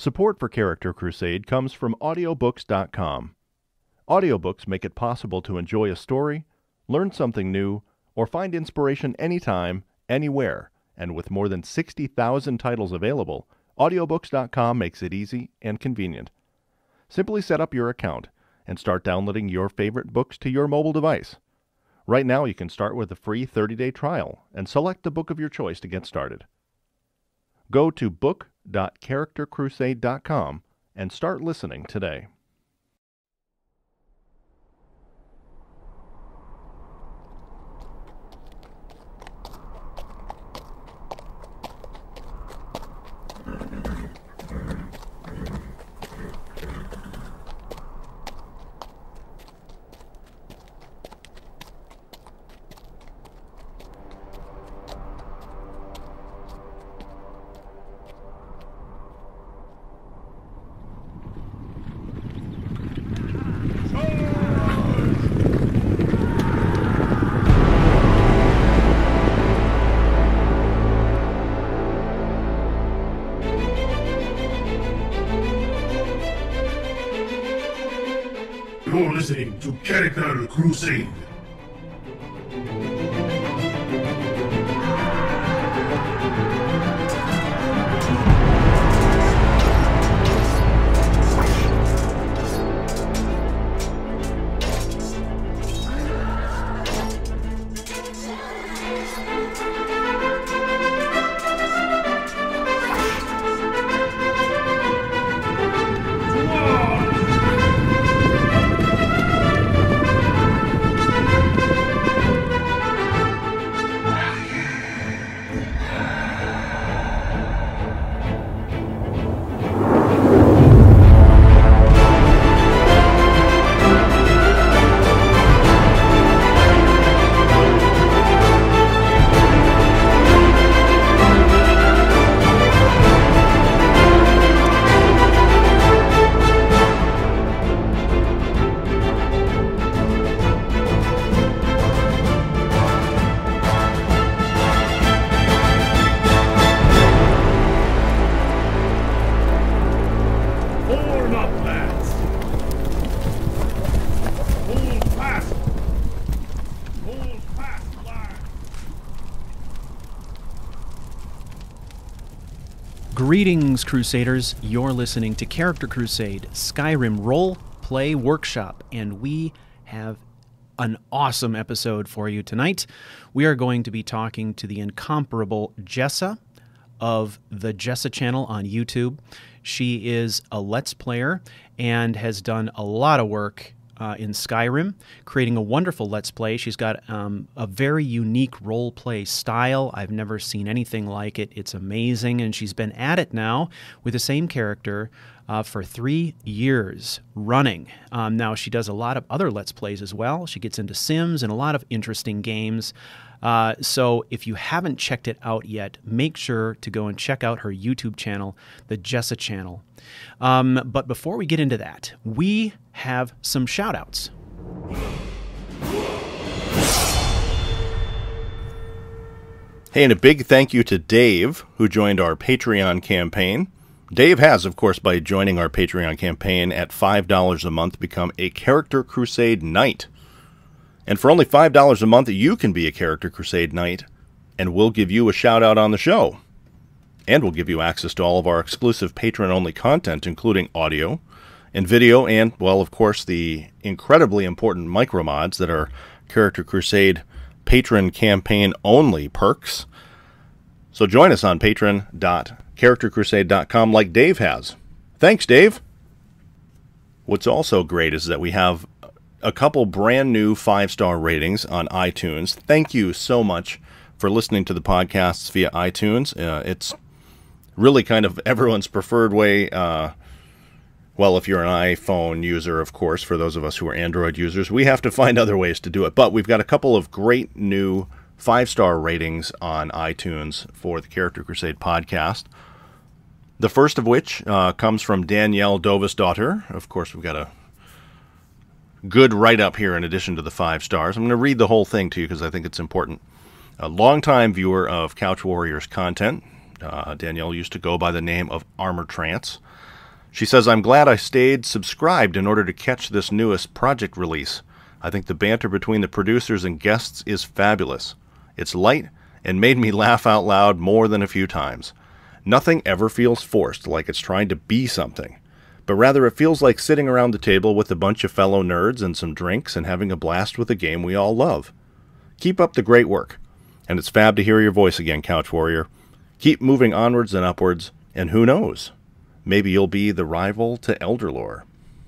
Support for Character Crusade comes from audiobooks.com. Audiobooks make it possible to enjoy a story, learn something new, or find inspiration anytime, anywhere. And with more than 60,000 titles available, audiobooks.com makes it easy and convenient. Simply set up your account and start downloading your favorite books to your mobile device. Right now, you can start with a free 30-day trial and select the book of your choice to get started. Go to book.charactercrusade.com and start listening today. You're listening to Character Crusade. Greetings, Crusaders. You're listening to Character Crusade, Skyrim Role Play Workshop, and we have an awesome episode for you tonight. We are going to be talking to the incomparable Jessa of the Jessa Channel on YouTube. She is a Let's Player and has done a lot of work in Skyrim, creating a wonderful Let's Play. She's got a very unique role play style. I've never seen anything like it. It's amazing, and she's been at it now with the same character for 3 years running. Now, she does a lot of other Let's Plays as well. She gets into Sims and a lot of interesting games. So if you haven't checked it out yet, make sure to go and check out her YouTube channel, the Jessa Channel. But before we get into that, we have some shout-outs. Hey, and a big thank you to Dave, who joined our Patreon campaign. Dave has, of course, by joining our Patreon campaign at $5 a month, become a Character Crusade Knight. And for only $5 a month, you can be a Character Crusade Knight, and we'll give you a shout-out on the show. And we'll give you access to all of our exclusive patron-only content, including audio and video, and, well, of course, the incredibly important micromods that are Character Crusade patron campaign-only perks. So join us on patron.charactercrusade.com like Dave has. Thanks, Dave! What's also great is that we have a couple brand new 5-star ratings on iTunes. Thank you so much for listening to the podcasts via iTunes. It's really kind of everyone's preferred way. Well, if you're an iPhone user, of course, for those of us who are Android users, we have to find other ways to do it. But we've got a couple of great new 5-star ratings on iTunes for the Character Crusade podcast. The first of which comes from Danielle Dovis-daughter. Of course, we've got a good write-up here in addition to the 5 stars. I'm going to read the whole thing to you because I think it's important. A longtime viewer of Couch Warriors content. Danielle used to go by the name of Armor Trance. She says, I'm glad I stayed subscribed in order to catch this newest project release. I think the banter between the producers and guests is fabulous. It's light and made me laugh out loud more than a few times. Nothing ever feels forced, like it's trying to be something, but rather it feels like sitting around the table with a bunch of fellow nerds and some drinks and having a blast with a game we all love. Keep up the great work, and it's fab to hear your voice again, Couch Warrior. Keep moving onwards and upwards, and who knows? Maybe you'll be the rival to Elderlore.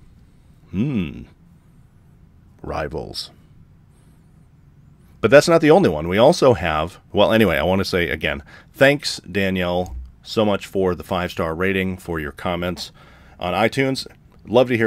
Rivals. But that's not the only one. We also have, well, anyway, I want to say again, thanks, Danielle, so much for the 5-star rating, for your comments on iTunes. Love to hear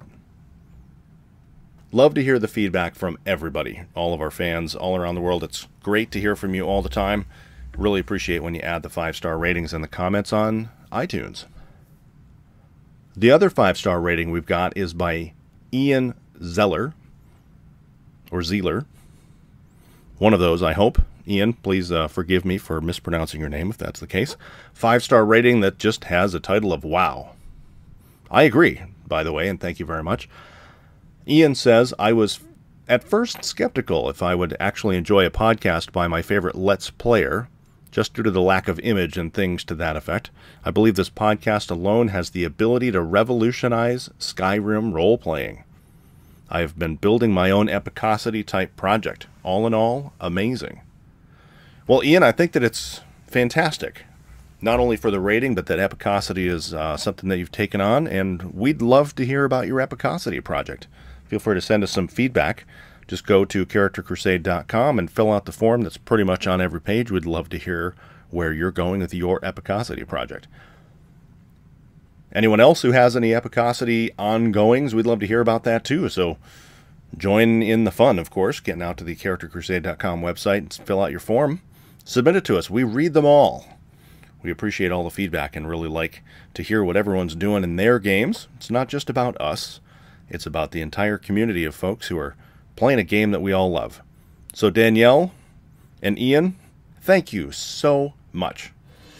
the feedback from everybody, all of our fans all around the world. It's great to hear from you all the time. Really appreciate when you add the 5-star ratings and the comments on iTunes. The other 5-star rating we've got is by Ian Zeller, or Zeeler. One of those, I hope. Ian, please forgive me for mispronouncing your name if that's the case. 5-star rating that just has a title of wow. I agree, by the way, and thank you very much. Ian says, I was at first skeptical if I would actually enjoy a podcast by my favorite Let's Player, just due to the lack of image and things to that effect. I believe this podcast alone has the ability to revolutionize Skyrim role-playing. I have been building my own epicosity-type project. All in all, amazing. Well, Ian, I think that it's fantastic. Not only for the rating, but that epicosity is something that you've taken on, and we'd love to hear about your epicosity project. Feel free to send us some feedback. Just go to charactercrusade.com and fill out the form that's pretty much on every page. We'd love to hear where you're going with your epicosity project. Anyone else who has any epicosity ongoings, we'd love to hear about that too. So join in the fun, of course, getting out to the charactercrusade.com website and fill out your form. Submit it to us. We read them all. We appreciate all the feedback and really like to hear what everyone's doing in their games. It's not just about us. It's about the entire community of folks who are playing a game that we all love. So Danielle and Ian, thank you so much.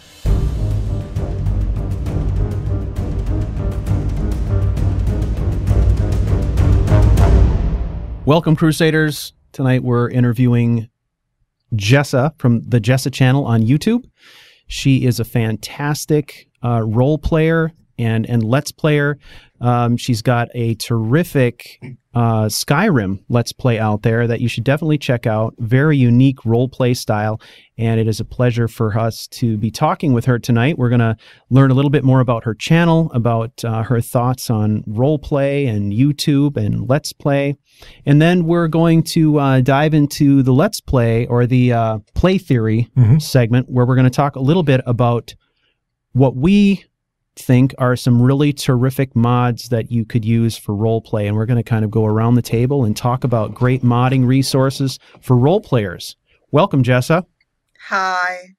Welcome, Crusaders. Tonight we're interviewing Jessa from the Jessa Channel on YouTube. She is a fantastic role player and Let's Player. She's got a terrific Skyrim Let's Play out there that you should definitely check out. Very unique role play style, and it is a pleasure for us to be talking with her tonight. We're going to learn a little bit more about her channel, about her thoughts on role play and YouTube and Let's Play, and then we're going to dive into the Let's Play, or the play theory segment, where we're going to talk a little bit about what we think are some really terrific mods that you could use for role play, and we're going to kind of go around the table and talk about great modding resources for role players. Welcome, Jessa. Hi.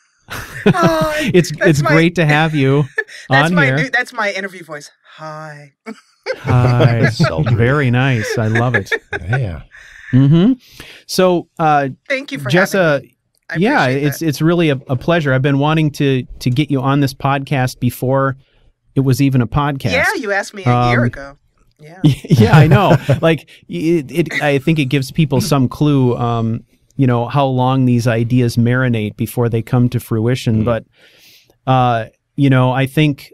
Hi. It's great to have you on here. That's my interview voice. Hi. Hi. Very nice. I love it. Yeah. So, thank you for Jessa. having me. Yeah, it's really a pleasure. I've been wanting to get you on this podcast before it was even a podcast. Yeah, you asked me a year ago. Yeah. Yeah, I know. Like I think it gives people some clue, how long these ideas marinate before they come to fruition. But, I think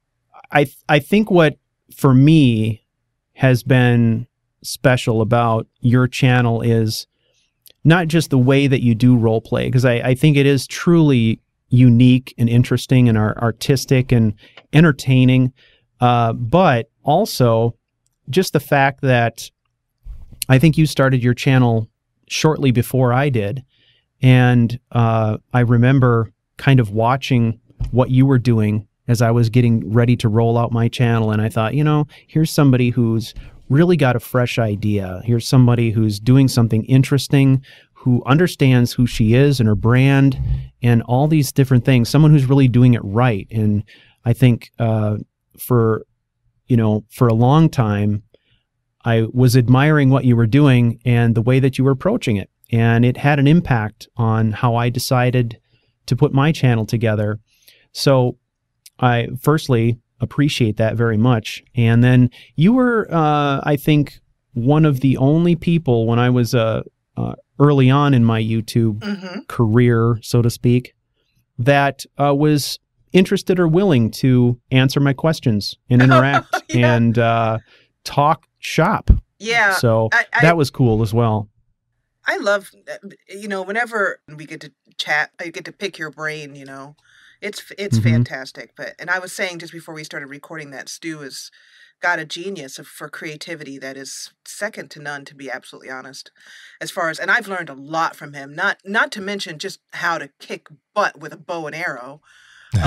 what for me has been special about your channel is not just the way that you do role play, because I think it is truly unique and interesting and artistic and entertaining, but also just the fact that I think you started your channel shortly before I did, and I remember kind of watching what you were doing as I was getting ready to roll out my channel, and I thought, here's somebody who's really got a fresh idea. Here's somebody who's doing something interesting, who understands who she is and her brand and all these different things. Someone who's really doing it right. And I think for a long time, I was admiring what you were doing and the way that you were approaching it. And it had an impact on how I decided to put my channel together. So firstly, appreciate that very much. And then you were, I think, one of the only people when I was early on in my YouTube career, so to speak, that was interested or willing to answer my questions and interact and talk shop. Yeah. So that was cool as well. I love, whenever we get to chat, I get to pick your brain, it's fantastic. And I was saying just before we started recording that Stu has got a genius for creativity that is second to none, to be absolutely honest. And I've learned a lot from him, not to mention just how to kick butt with a bow and arrow. He's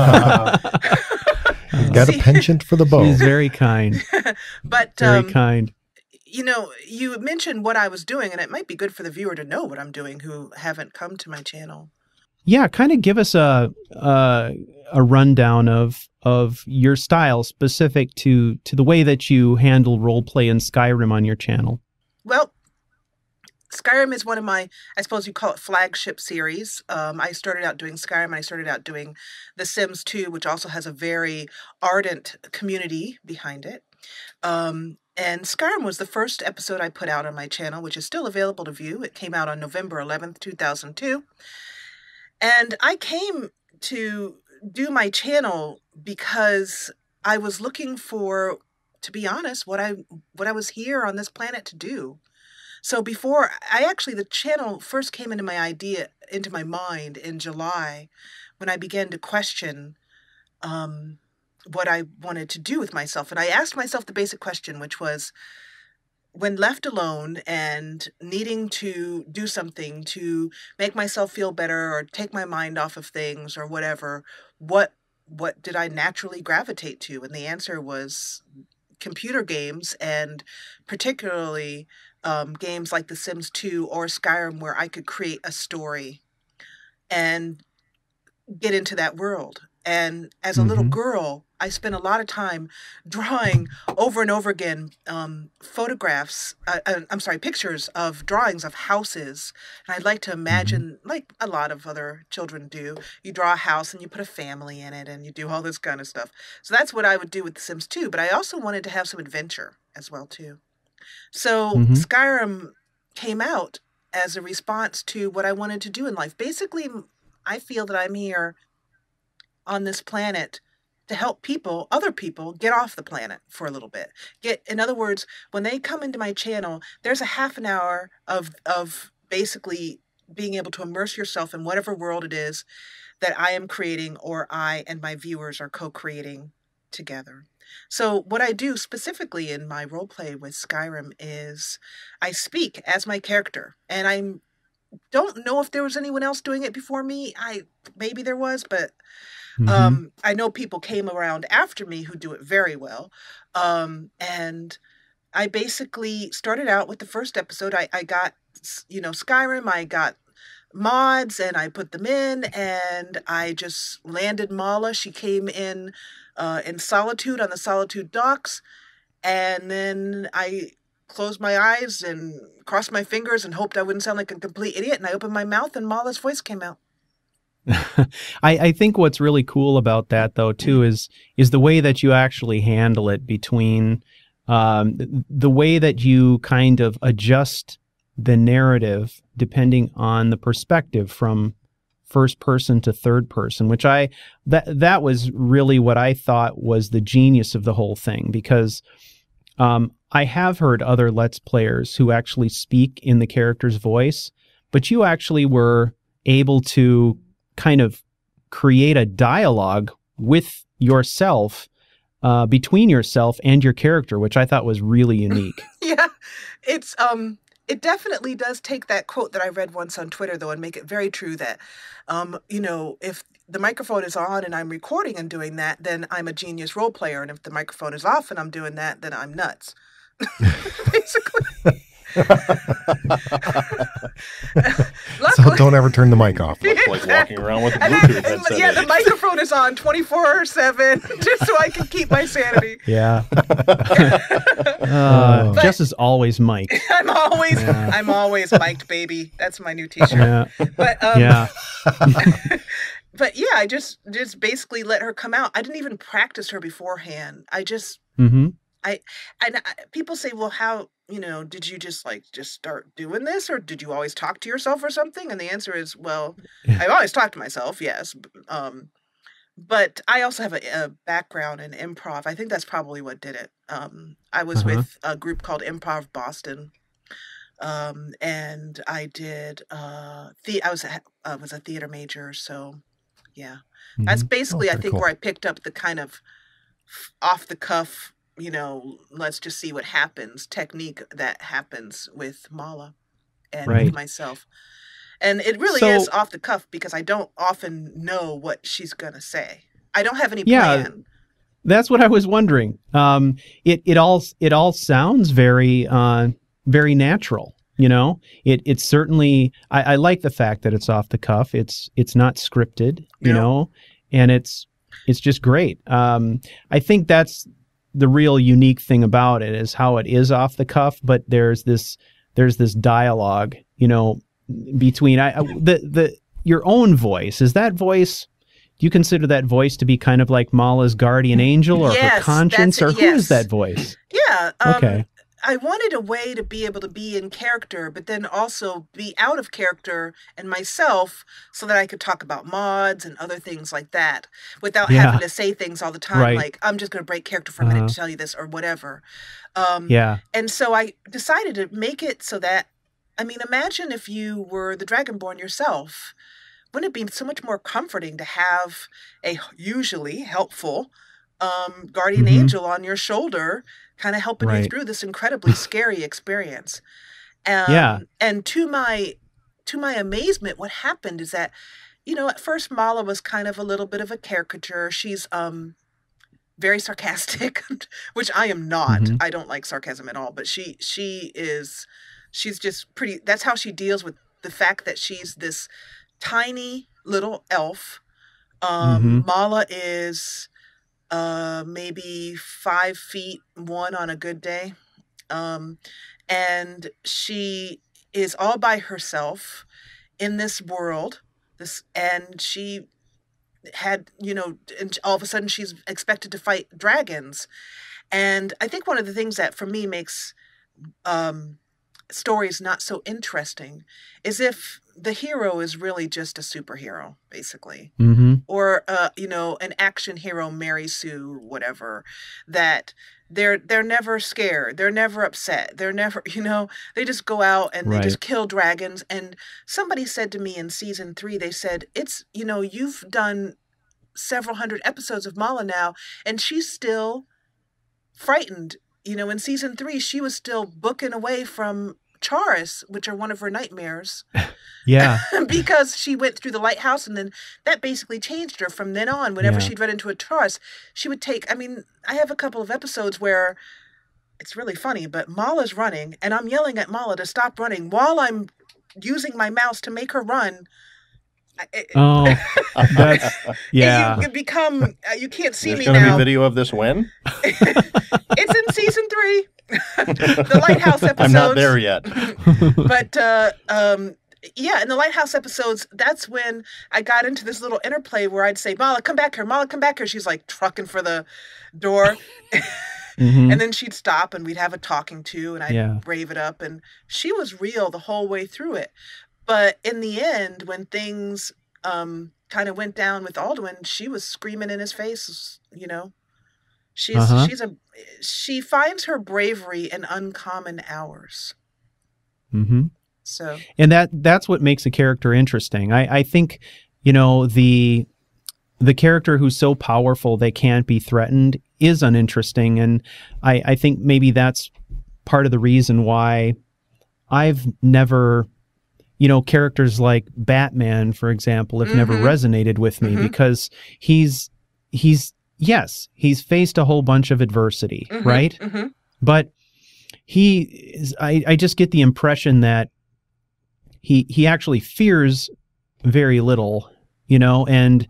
got a penchant for the bow. He's very kind. But very kind. You mentioned what I was doing, and it might be good for the viewer to know what I'm doing who haven't come to my channel. Yeah, kind of give us a rundown of your style specific to the way that you handle roleplay in Skyrim on your channel. Well, Skyrim is one of my, I suppose you call it, flagship series. I started out doing Skyrim, and I started out doing The Sims 2, which also has a very ardent community behind it. And Skyrim was the first episode I put out on my channel, which is still available to view. It came out on November 11th, 2002. And I came to do my channel because I was looking for, to be honest, what I was here on this planet to do. So the channel first came into my mind in July, when I began to question what I wanted to do with myself. And I asked myself the basic question, which was, when left alone and needing to do something to make myself feel better or take my mind off of things or whatever, what did I naturally gravitate to? And the answer was computer games, and particularly games like The Sims 2 or Skyrim, where I could create a story and get into that world. And as a little girl, I spent a lot of time drawing over and over again pictures of drawings of houses. And I'd like to imagine, like a lot of other children do, you draw a house and you put a family in it and you do all this kind of stuff. So that's what I would do with The Sims 2. But I also wanted to have some adventure as well, too. So Skyrim came out as a response to what I wanted to do in life. Basically, I feel that I'm here on this planet to help other people get off the planet for a little bit. In other words, when they come into my channel, there's a half an hour of basically being able to immerse yourself in whatever world it is that I am creating, or I and my viewers are co-creating together. So what I do specifically in my roleplay with Skyrim is I speak as my character, and I don't know if there was anyone else doing it before me. Maybe there was, but I know people came around after me who do it very well. And I basically started out with the first episode. I got, Skyrim, I got mods and I put them in, and I just landed Mala. She came in Solitude on the Solitude docks. And then I closed my eyes and crossed my fingers and hoped I wouldn't sound like a complete idiot. And I opened my mouth and Mala's voice came out. I think what's really cool about that, though, too, is the way that you actually handle it, between the way that you kind of adjust the narrative depending on the perspective from first person to third person, which that was really what I thought was the genius of the whole thing, because I have heard other Let's Players who actually speak in the character's voice, but you actually were able to kind of create a dialogue with yourself, between yourself and your character, which I thought was really unique. Yeah, it definitely does take that quote that I read once on Twitter, though, and make it very true that, if the microphone is on and I'm recording and doing that, then I'm a genius role player. And if the microphone is off and I'm doing that, then I'm nuts. Basically. So don't ever turn the mic off. Like walking around with a Bluetooth headset. Yeah, the microphone is on 24/7 just so I can keep my sanity. Yeah. Jess is always mic'd. I'm always mic'd, baby. That's my new T-shirt. Yeah. But yeah. but yeah, I just basically let her come out. I didn't even practice her beforehand. I just Mm-hmm. people say, well, how, did you just start doing this, or did you always talk to yourself or something? And the answer is, well, I've always talked to myself, yes. But I also have a background in improv. I think that's probably what did it. I was with a group called Improv Boston. And I did, I was a theater major. So yeah, that's basically, I think, cool. where I picked up the kind of off the cuff, let's just see what happens technique that happens with Mala and with myself. And it really is off the cuff because I don't often know what she's going to say. I don't have any plan. That's what I was wondering. It all sounds very, very natural. It's certainly, I like the fact that it's off the cuff. It's not scripted, and it's just great. I think that's the real unique thing about it, is how it is off the cuff, but there's this dialogue, between your own voice. Is that voice, do you consider that voice to be kind of like Mala's guardian angel, or her conscience, or who is that voice? Yeah. Okay. I wanted a way to be able to be in character, but then also be out of character and myself, so that I could talk about mods and other things like that without having to say things all the time. Like, I'm just going to break character for a minute to tell you this or whatever. And so I decided to make it so that, imagine if you were the Dragonborn yourself. Wouldn't it be so much more comforting to have a usually helpful guardian angel on your shoulder, kind of helping you through this incredibly scary experience? And to my amazement, what happened is that, at first Mala was kind of a little bit of a caricature. She's very sarcastic, which I am not. I don't like sarcasm at all, but she's just pretty, that's how she deals with the fact that she's this tiny little elf. Mala is maybe 5'1" on a good day. And she is all by herself in this world. And she had, and all of a sudden she's expected to fight dragons. And I think one of the things that for me makes stories not so interesting is if the hero is really just a superhero, basically, or an action hero, Mary Sue, whatever, that they're never scared, they're never upset, they're never, they just go out and they just kill dragons. And somebody said to me in season 3, they said, it's, you've done several hundred episodes of Mala now, and she's still frightened. In season 3, she was still booking away from Charis, which are one of her nightmares. Because she went through the lighthouse, and then that basically changed her. From then on, whenever she'd run into a Charis, she would take, I have a couple of episodes where it's really funny, but Mala's running, and I'm yelling at Mala to stop running while I'm using my mouse to make her run. That's you become you can't see There's me gonna now. Be video of this when? It's in season 3. The lighthouse episodes. I'm not there yet. But in the lighthouse episodes, that's when I got into this little interplay where I'd say, Mala, come back here, Mala, come back here. She's like trucking for the door. And then she'd stop and we'd have a talking to, and I'd brave it up, and she was real the whole way through it. But in the end, when things kind of went down with Alduin, she was screaming in his face, She finds her bravery in uncommon hours. So, and that's what makes a character interesting. I think, the character who's so powerful they can't be threatened is uninteresting, and I think maybe that's part of the reason why I've never, characters like Batman, for example, have never resonated with me, because he's faced a whole bunch of adversity, right? But I just get the impression that he actually fears very little, and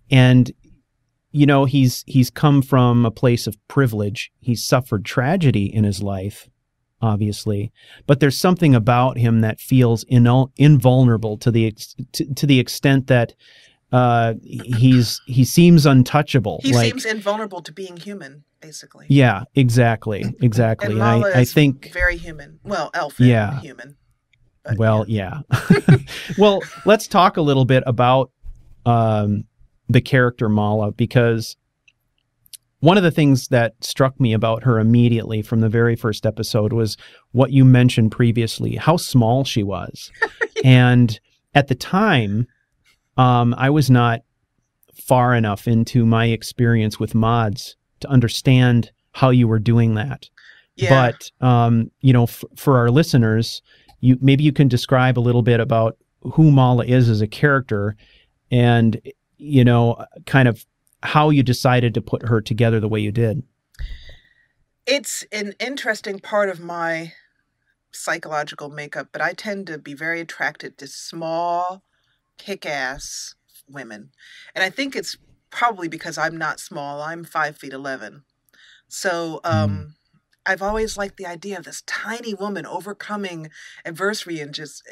he's come from a place of privilege. He's suffered tragedy in his life, obviously, but there's something about him that feels invulnerable to the extent that he seems untouchable. He seems invulnerable to being human, basically. Yeah, exactly. And Mala I is think very human. Well, elf and human. But, well, yeah. Well, let's talk a little bit about the character Mala, because one of the things that struck me about her immediately from the very first episode was what you mentioned previously, how small she was. And at the time, I was not far enough into my experience with mods to understand how you were doing that. Yeah. But, you know, for our listeners, maybe you can describe a little bit about who Mala is as a character and, you know, kind of how you decided to put her together the way you did. It's an interesting part of my psychological makeup, but I tend to be very attracted to small, kick-ass women. And I think it's probably because I'm not small. I'm 5'11". So I've always liked the idea of this tiny woman overcoming adversity and just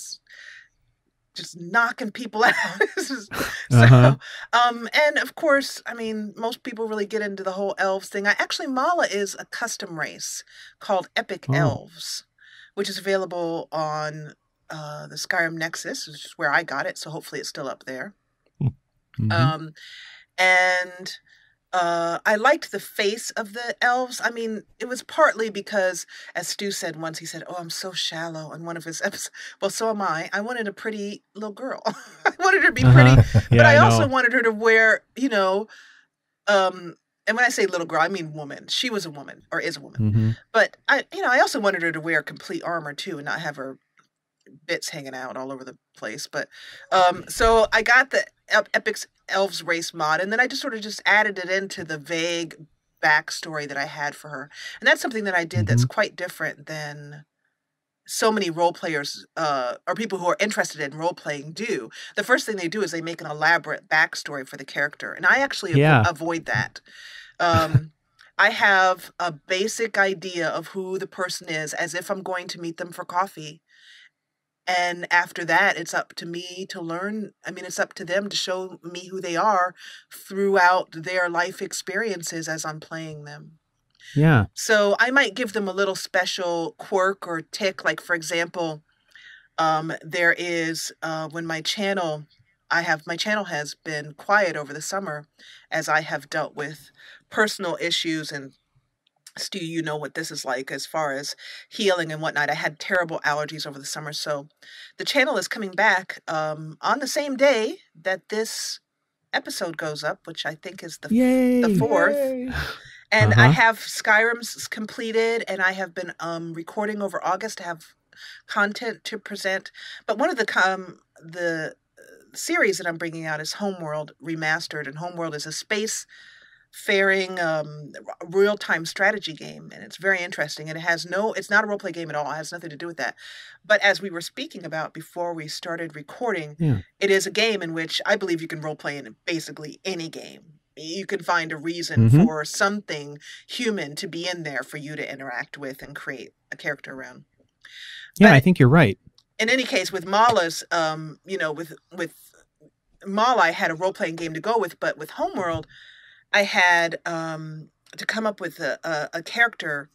knocking people out. And of course, I mean, most people really get into the whole elves thing. Mala is a custom race called Epic Elves, which is available on the Skyrim Nexus, which is where I got it. So hopefully it's still up there. I liked the face of the elves. I mean, it was partly because, as Stu said once, he said, "Oh, I'm so shallow" in one of his episodes. Well, so am I. I wanted a pretty little girl. I wanted her to be pretty, but I also wanted her to wear, you know, and when I say little girl, I mean woman. She was a woman, or is a woman. But I also wanted her to wear complete armor too, and not have her bits hanging out all over the place. But so I got the Epic Elves race mod, and then I just sort of added it into the vague backstory that I had for her. And that's something that I did that's quite different than so many role players or people who are interested in role playing do. The first thing they do is they make an elaborate backstory for the character, and I actually avoid that. I have a basic idea of who the person is, as if I'm going to meet them for coffee. And after that, it's up to me to learn. I mean, it's up to them to show me who they are throughout their life experiences as I'm playing them. Yeah. So I might give them a little special quirk or tick. Like, for example, there is when my channel has been quiet over the summer as I have dealt with personal issues. And Stu, you know what this is like as far as healing and whatnot. I had terrible allergies over the summer. So the channel is coming back on the same day that this episode goes up, which I think is the 4th. And I have Skyrim's completed, and I have been recording over August to have content to present. But one of the series that I'm bringing out is Homeworld Remastered, and Homeworld is a space faring real-time strategy game, and it's very interesting, and it's not a role-play game at all. It has nothing to do with that. But as we were speaking about before we started recording, it is a game in which I believe you can role-play in basically any game. You can find a reason for something human to be in there for you to interact with and create a character around. Yeah, I think you're right. In any case, with Mala's, with Mala, I had a role-playing game to go with, but with Homeworld, I had to come up with a character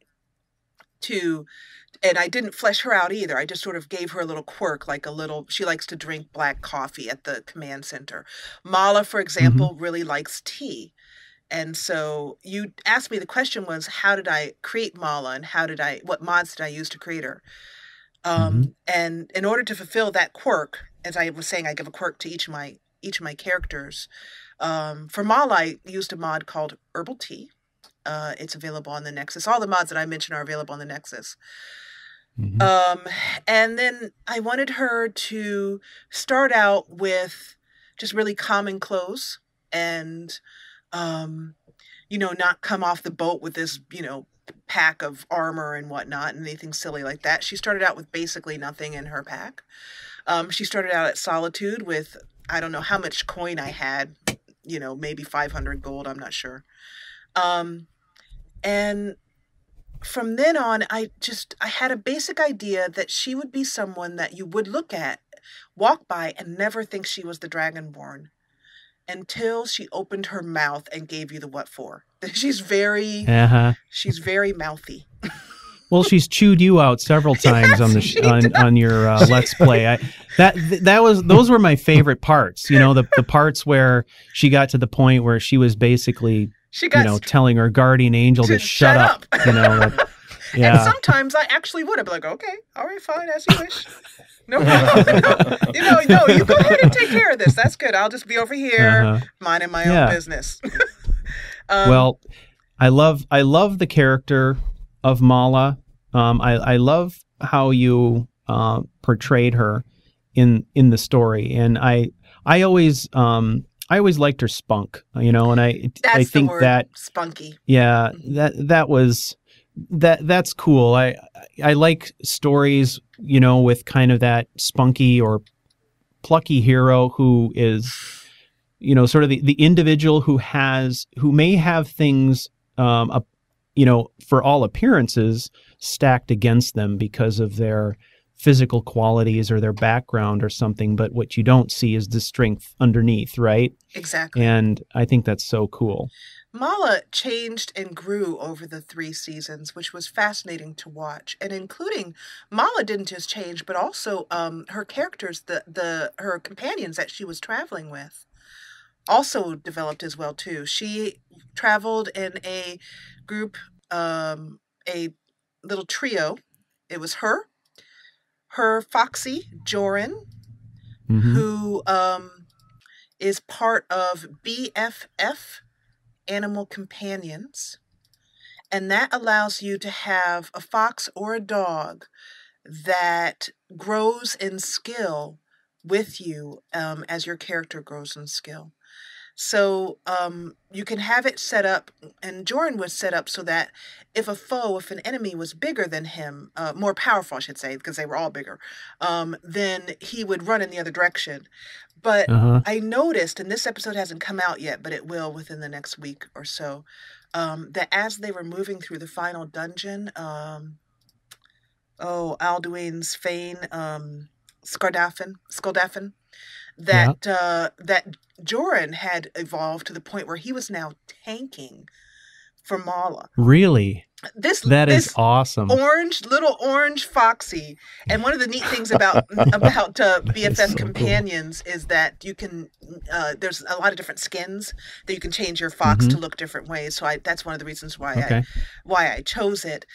and I didn't flesh her out either. I just sort of gave her a little quirk, she likes to drink black coffee at the command center. Mala, for example, really likes tea. And so you asked me, the question was, how did I create Mala, and what mods did I use to create her? And in order to fulfill that quirk, as I was saying, I give a quirk to each of my characters. For Mala, I used a mod called Herbal Tea. It's available on the Nexus. All the mods that I mentioned are available on the Nexus. And then I wanted her to start out with just really common clothes and, not come off the boat with this, pack of armor and whatnot and anything silly like that. She started out with basically nothing in her pack. She started out at Solitude with, I don't know how much coin I had, maybe 500 gold. I'm not sure. And from then on, I had a basic idea that she would be someone that you would look at walk by and never think she was the Dragonborn until she opened her mouth and gave you the what for. She's very mouthy. Well, she's chewed you out several times on your Let's Play. Those were my favorite parts. You know, the parts where she got to the point where she was basically telling her guardian angel to shut up. You know, yeah. And sometimes I actually would. I'd be like, okay, all right, fine, as you wish. No problem. No, you go ahead and take care of this. That's good. I'll just be over here minding my own business. Well, I love the character of Mala. I love how you portrayed her in the story, and I always liked her spunk, you know, and I think that spunky. Yeah, that's cool. I like stories, you know, with kind of that spunky or plucky hero who is, you know, sort of the individual who may have things, you know, for all appearances stacked against them because of their physical qualities or their background or something, but what you don't see is the strength underneath, right? Exactly. And I think that's so cool. Mala changed and grew over the 3 seasons, which was fascinating to watch. And including, Mala didn't just change, but also her characters, her companions that she was traveling with, also developed as well too. She traveled in a group, a little trio. It was her Foxy, Joran, who is part of BFF, Animal Companions, and that allows you to have a fox or a dog that grows in skill with you as your character grows in skill. So you can have it set up, and Joran was set up so that if an enemy was bigger than him, more powerful, I should say, because they were all bigger, then he would run in the other direction. But I noticed, and this episode hasn't come out yet, but it will within the next week or so, that as they were moving through the final dungeon, Alduin's Fane, Skuldafn, that Joran had evolved to the point where he was now tanking for Mala. Really? That is awesome. Little orange Foxy. And one of the neat things about BFF so companions cool. is that you can there's a lot of different skins that you can change your fox to look different ways. So that's one of the reasons why I chose it.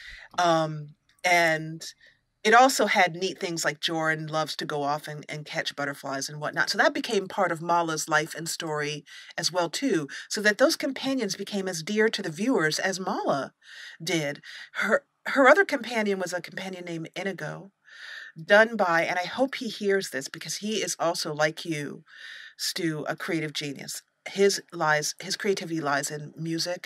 And it also had neat things like Joran loves to go off and catch butterflies and whatnot. So that became part of Mala's life and story as well, too. So that those companions became as dear to the viewers as Mala did. Her other companion was a companion named Inigo, done by, and I hope he hears this because he is also, like you, Stu, a creative genius. His creativity lies in music.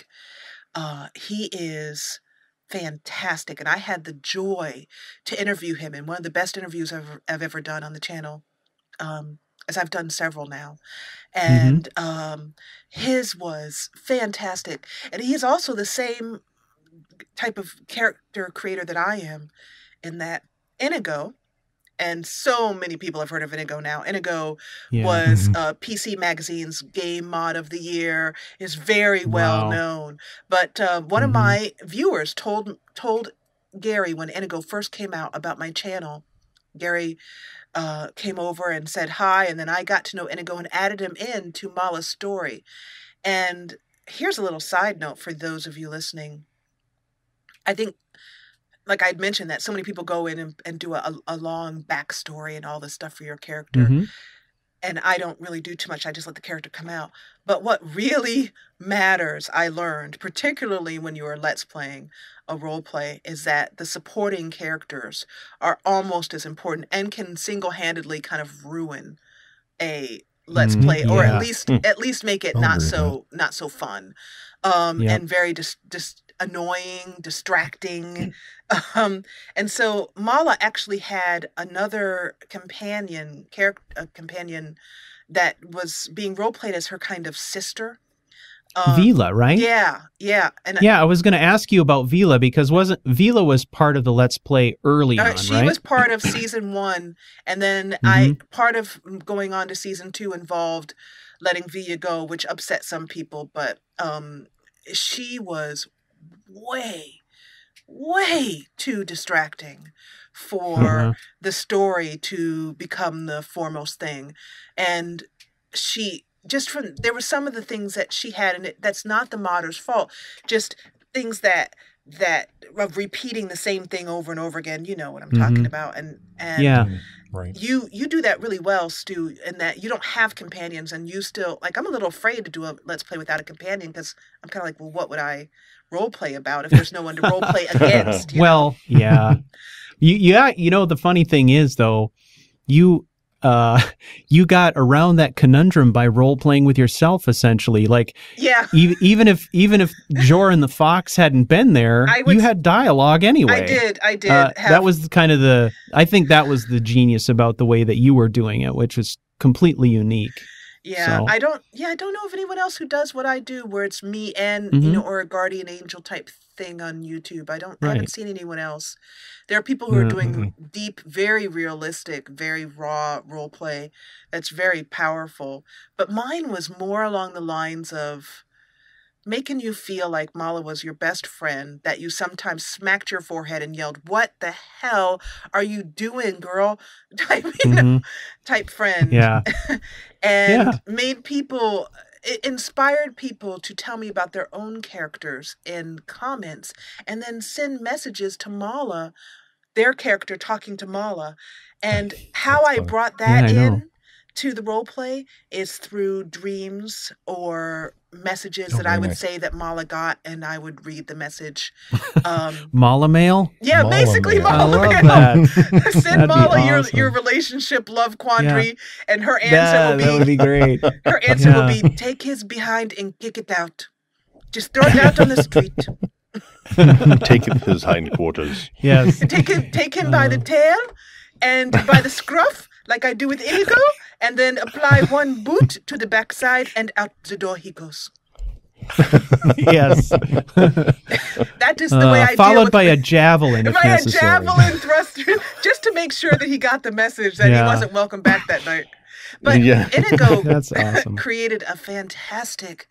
He is fantastic, and I had the joy to interview him in one of the best interviews I've ever done on the channel, as I've done several now, and his was fantastic. And he is also the same type of character creator that I am, in that Inigo, and so many people have heard of Inigo now. Inigo was PC Magazine's Game Mod of the Year, is very well known. But one of my viewers told Gary when Inigo first came out about my channel. Gary came over and said hi, and then I got to know Inigo and added him in to Mala's story. And here's a little side note for those of you listening. I think, like I'd mentioned, that so many people go in and do a long backstory and all this stuff for your character. And I don't really do too much. I just let the character come out. But what really matters, I learned, particularly when you are Let's Playing a role play, is that the supporting characters are almost as important and can single-handedly kind of ruin a Let's Play, or at least make it not so fun, and very just annoying, distracting. And so Mala actually had another companion that was being role played as her kind of sister. Vilja, right? Yeah, yeah. And yeah, I was going to ask you about Vilja because Vilja was part of the Let's Play early on, she right? was part of season 1, and then part of going on to season 2 involved letting Vilja go, which upset some people, but she was way too distracting for the story to become the foremost thing. And there were some of the things that she had, and that's not the modder's fault, just things that of repeating the same thing over and over again. You know what I'm talking about. And yeah. Right. You do that really well, Stu, in that you don't have companions, and you still, like, I'm a little afraid to do a Let's Play without a companion, because I'm kind of like, well, what would I role play about if there's no one to role play against? Well, yeah. You know, the funny thing is, though, you got around that conundrum by role playing with yourself, essentially. Like, yeah, even if Jor and the fox hadn't been there, you had dialogue anyway. I did. That was kind of I think that was the genius about the way that you were doing it, which was completely unique. Yeah, so. I don't know of anyone else who does what I do, where it's me and you know, or a guardian angel type thing on YouTube. I haven't seen anyone else. There are people who are doing deep, very realistic, very raw role play that's very powerful. But mine was more along the lines of making you feel like Mala was your best friend, that you sometimes smacked your forehead and yelled, "What the hell are you doing, girl?" type friend. Yeah. And made people, it inspired people to tell me about their own characters in comments, and then send messages to Mala, their character talking to Mala. And how I brought that in to the role play is through dreams or messages that I would say that Mala got, and I would read the message. Mala mail? Yeah, Mala basically mail. Mala I love mail. that. Send Mala awesome. your relationship love quandary, and her answer will be, that would be great. her answer will be, take his behind and kick it out. Just throw it out on the street. Take his hindquarters. Yes. Take him by the tail and by the scruff, like I do with Inigo, and then apply one boot to the backside, and out the door he goes. Yes. That is the way I followed by a javelin, if by necessary. a javelin thrust through, just to make sure that he got the message that he wasn't welcome back that night. But Inigo That's awesome. created a fantastic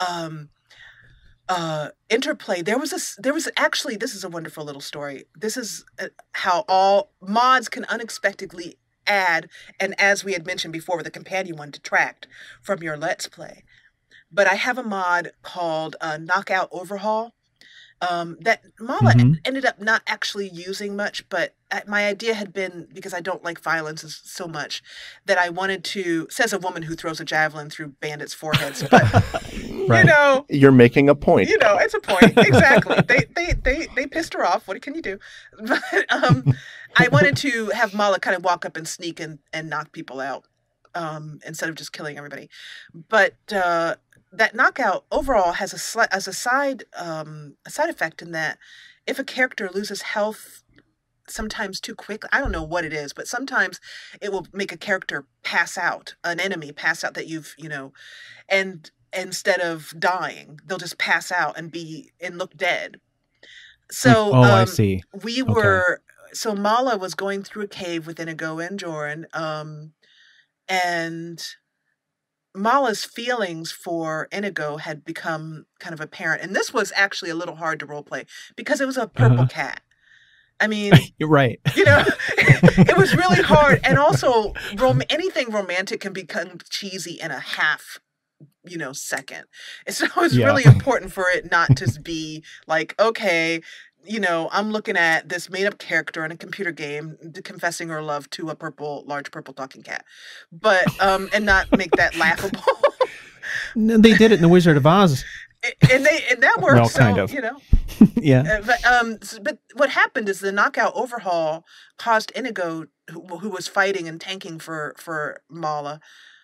interplay. There was actually, this is a wonderful little story. This is how all mods can unexpectedly add, and as we had mentioned before with the companion one, detract from your Let's Play. But I have a mod called Knockout Overhaul that Mala ended up not actually using much, but my idea had been, because I don't like violence so much, that I wanted to, says a woman who throws a javelin through bandits' foreheads, but you know, You're making a point. you know, it's a point. Exactly. They pissed her off. What can you do? But I wanted to have Mala kind of walk up and sneak and knock people out instead of just killing everybody. But that knockout overall has a side effect in that if a character loses health sometimes too quick, I don't know what it is, but sometimes it will make a character pass out, an enemy pass out that and instead of dying, they'll just pass out and look dead. So I see. So Mala was going through a cave with Inigo and Joran, and Mala's feelings for Inigo had become kind of apparent. And this was actually a little hard to roleplay because it was a purple cat. I mean, you're right. It was really hard. And also, anything romantic can become cheesy in a half, second. And so it's really important for it not to be like, okay, I'm looking at this made-up character in a computer game confessing her love to a large purple talking cat, but and not make that laughable. No, they did it in The Wizard of Oz, and that worked. Well, kind of. Yeah. But what happened is the Knockout Overhaul caused Inigo, who was fighting and tanking for Mala,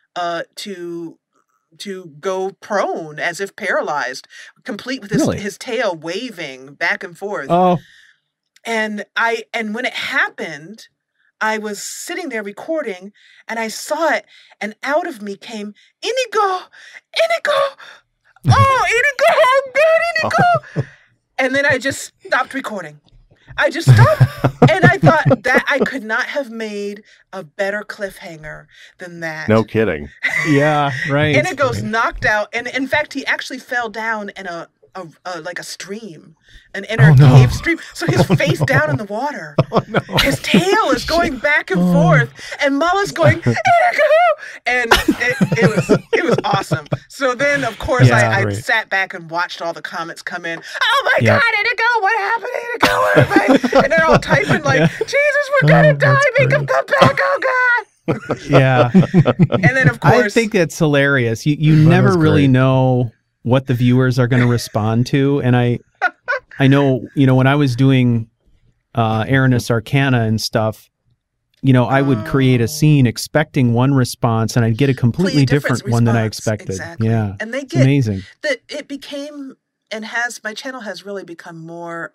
to go prone as if paralyzed, complete with his tail waving back and forth. Oh. And when it happened, I was sitting there recording and I saw it, and out of me came, Inigo, oh, Inigo, oh, God, Inigo. And then I just stopped recording. I just stopped. And I thought that I could not have made a better cliffhanger than that. No kidding. Yeah, right. Inigo's knocked out. And in fact, he actually fell down in a stream, an inner cave stream. So he's face down in the water. Oh, no. His tail is going back and forth, and Mala's going, Inigo! And it was awesome. So then, of course, I sat back and watched all the comments come in. Oh my God, Inigo! What happened, Inigo? And they're all typing like, Jesus, we're gonna die! Make him come back! Oh God! Yeah. And then, of course, I think that's hilarious. You never really know what the viewers are going to respond to. And I know, when I was doing Aranis Arcana and stuff, I would create a scene expecting one response, and I'd get a completely different one than I expected. Exactly. Yeah. And it's amazing. That it became and my channel has really become more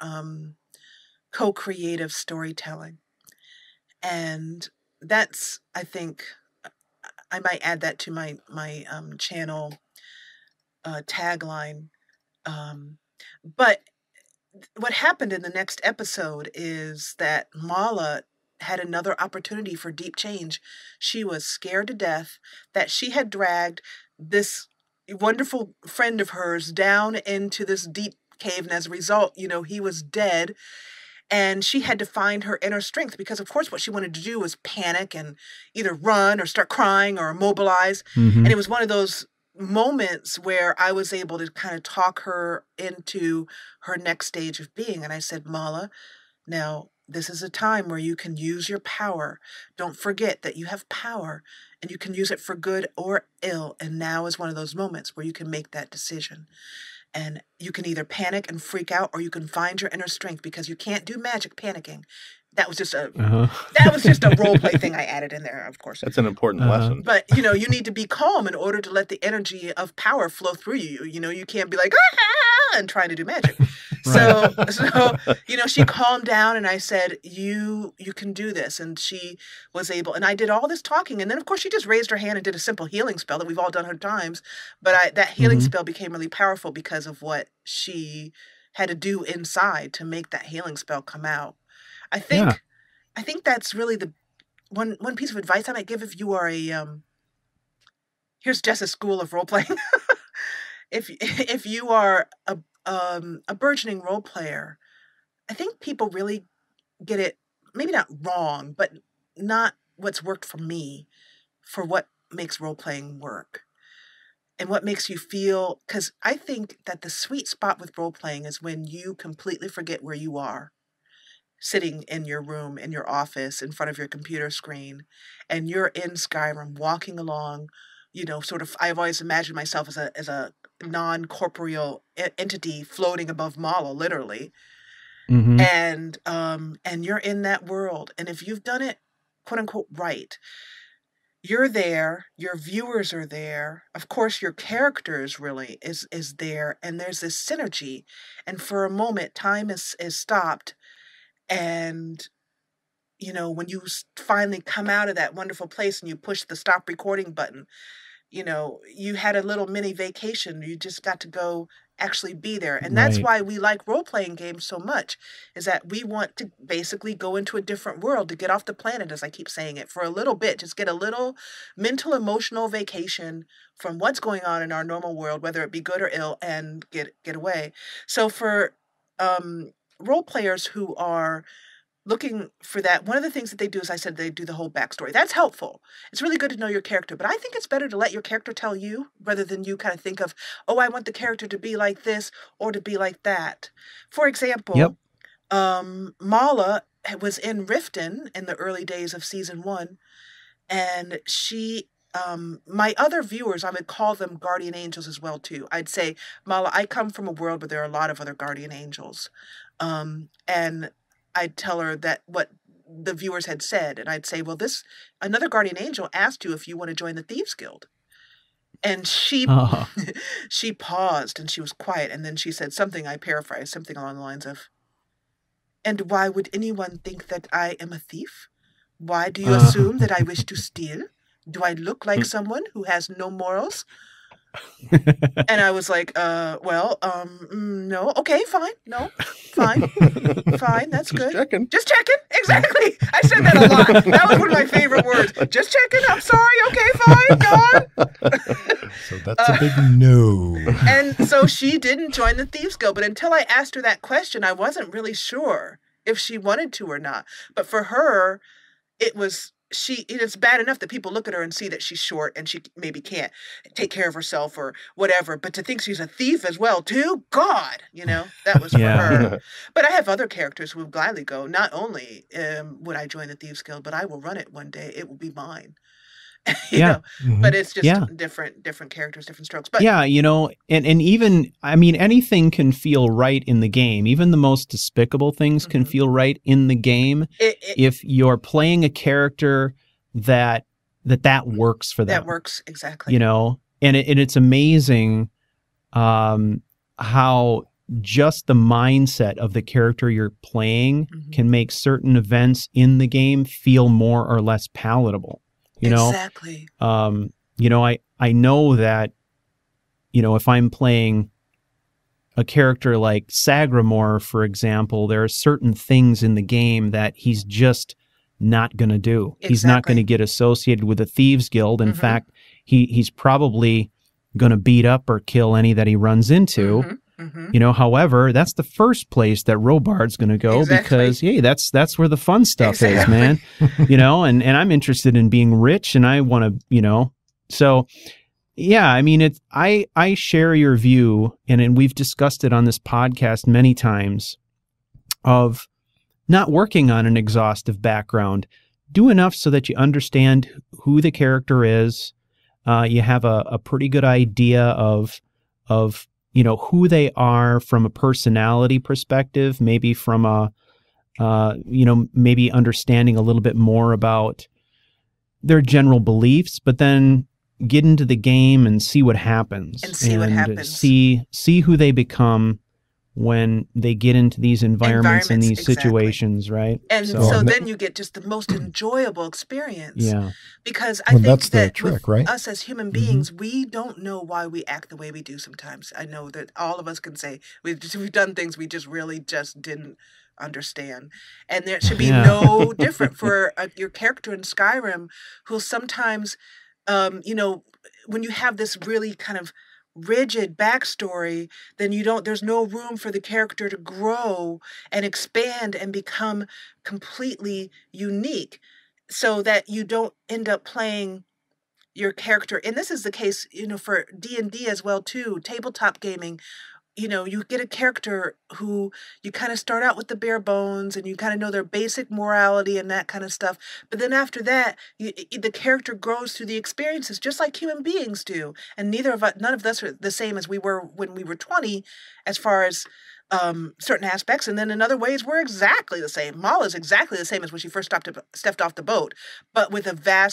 co-creative storytelling. And that's, I think, I might add that to my channel tagline. But what happened in the next episode is that Mala had another opportunity for deep change. She was scared to death that she had dragged this wonderful friend of hers down into this deep cave, and as a result, he was dead. And she had to find her inner strength because, of course, what she wanted to do was panic and either run or start crying or immobilize. Mm-hmm. And it was one of those moments where I was able to kind of talk her into her next stage of being. And I said, Mala, now this is a time where you can use your power. Don't forget that you have power and you can use it for good or ill. And now is one of those moments where you can make that decision. And you can either panic and freak out, or you can find your inner strength, because you can't do magic panicking. That was just a role play thing I added in there, of course. That's an important lesson. But you need to be calm in order to let the energy of power flow through you. You can't be like and trying to do magic. So she calmed down, and I said, you can do this. And she was able, and I did all this talking, and then of course she just raised her hand and did a simple healing spell that we've all done 100 times. But that healing spell became really powerful because of what she had to do inside to make that healing spell come out. I think that's really the one piece of advice I might give if you are here's Jessa's school of role playing. If you are a burgeoning role player, I think people really get it, maybe not wrong, but not what's worked for me, for what makes role playing work and what makes you feel. Because I think that the sweet spot with role playing is when you completely forget where you are, sitting in your room, in your office, in front of your computer screen, and you're in Skyrim walking along, sort of, I've always imagined myself as a non-corporeal entity floating above Mala, literally. Mm-hmm. And you're in that world. And if you've done it, quote unquote, right, you're there, your viewers are there, of course your characters really is there, and there's this synergy. And for a moment, time is stopped. And, when you finally come out of that wonderful place and you push the stop recording button, you had a little mini vacation. You just got to go actually be there. And that's why we like role-playing games so much, is that we want to basically go into a different world, to get off the planet, as I keep saying it, for a little bit. Just get a little mental, emotional vacation from what's going on in our normal world, whether it be good or ill, and get away. So for role players who are looking for that, one of the things that they do is, I said, they do the whole backstory. That's helpful. It's really good to know your character, but I think it's better to let your character tell you, rather than you kind of think of, oh, I want the character to be like this or to be like that. For example, Mala was in Riften in the early days of season 1, and she, my other viewers, I would call them guardian angels as well too. I'd say, Mala, I come from a world where there are a lot of other guardian angels. And I'd tell her that what the viewers had said, and I'd say, well, another guardian angel asked you if you want to join the Thieves Guild. And she she paused and she was quiet, and then she said something, I paraphrase, something along the lines of, and why would anyone think that I am a thief? Why do you assume that I wish to steal? Do I look like someone who has no morals? And I was like, no. Okay, fine. No, fine. Fine, that's good. Checking. Just checking. Exactly. I said that a lot. That was one of my favorite words. Just checking. I'm sorry. Okay, fine. Go on. So that's a big no. And so she didn't join the Thieves Guild. But until I asked her that question, I wasn't really sure if she wanted to or not. But for her, it's bad enough that people look at her and see that she's short and she maybe can't take care of herself or whatever, but to think she's a thief as well too, God, that was for her. But I have other characters who would gladly go. Not only would I join the Thieves Guild, but I will run it one day. It will be mine. But it's just different characters, different strokes. But and even, I mean, anything can feel right in the game. Even the most despicable things can feel right in the game if you're playing a character that works for them. That works, exactly. And it's amazing how just the mindset of the character you're playing can make certain events in the game feel more or less palatable. Exactly. I know that, if I'm playing a character like Sagramore, for example, there are certain things in the game that he's just not going to do. Exactly. He's not going to get associated with the Thieves Guild. In fact, he's probably going to beat up or kill any that he runs into. However, that's the first place that Robard's going to go because, hey, that's where the fun stuff is, man. And I'm interested in being rich, and I want to, so yeah, I mean, I share your view, and we've discussed it on this podcast many times, of not working on an exhaustive background. Do enough so that you understand who the character is. You have a pretty good idea of who they are from a personality perspective, maybe from maybe understanding a little bit more about their general beliefs, but then get into the game and see what happens. See who they become when they get into these environments and these situations, right? And so then you get just the most enjoyable experience. Yeah. Because I think that's that the trick, with right? us as human beings, we don't know why we act the way we do sometimes. I know that all of us can say we've done things we just really just didn't understand. And there should be no different for your character in Skyrim, who sometimes, when you have this really kind of rigid backstory, then there's no room for the character to grow and expand and become completely unique, so that you don't end up playing your character. And this is the case, for D&D as well too, tabletop gaming. You get a character who you kind of start out with the bare bones and you kind of know their basic morality and that kind of stuff. But then after that, the character grows through the experiences just like human beings do. And none of us are the same as we were when we were 20 as far as certain aspects. And then in other ways, we're exactly the same. Mala is exactly the same as when she first stepped off the boat, but with a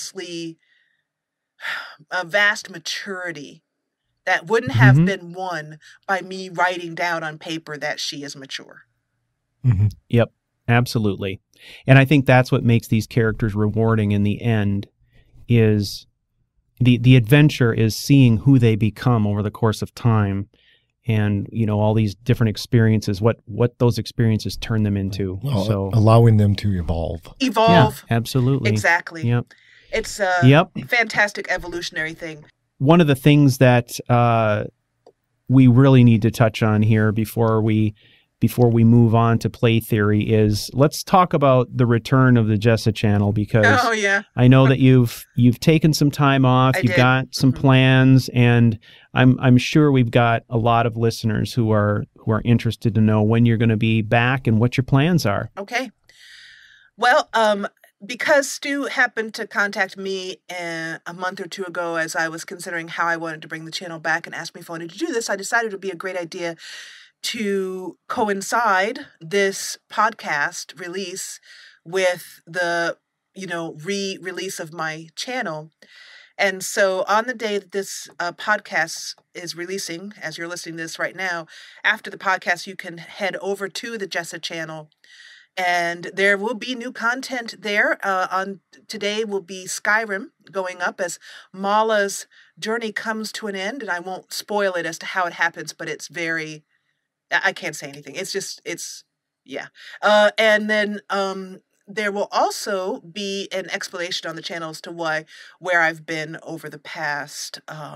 vast maturity that wouldn't have been won by me writing down on paper that she is mature. Yep, absolutely. And I think that's what makes these characters rewarding in the end, is the adventure is seeing who they become over the course of time, and all these different experiences, what those experiences turn them into. So allowing them to evolve. Yeah, absolutely. Exactly. Yep. It's a fantastic evolutionary thing. One of the things that we really need to touch on here before we move on to play theory is, let's talk about the return of the Jessa Channel, because I know that you've taken some time off. You've got some plans, and I'm sure we've got a lot of listeners who are interested to know when you're going to be back and what your plans are. Okay. Well, because Stu happened to contact me a month or two ago as I was considering how I wanted to bring the channel back, and asked me if I wanted to do this, I decided it would be a great idea to coincide this podcast release with the, re-release of my channel. And so on the day that this podcast is releasing, as you're listening to this right now, after the podcast, you can head over to the Jessa Channel And there will be new content there. On today will be Skyrim going up as Mala's journey comes to an end, and I won't spoil it as to how it happens, but it's very, I can't say anything. Yeah. And then there will also be an explanation on the channel as to where I've been over the past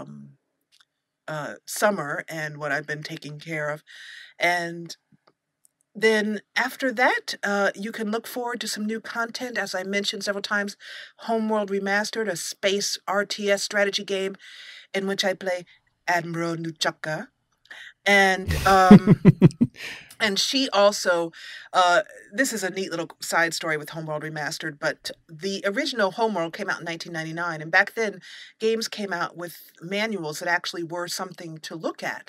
summer and what I've been taking care of. And then after that, you can look forward to some new content. As I mentioned several times, Homeworld Remastered, a space RTS strategy game in which I play Admiral Nuchaka. And and she also, this is a neat little side story with Homeworld Remastered, but the original Homeworld came out in 1999, and back then games came out with manuals that actually were something to look at.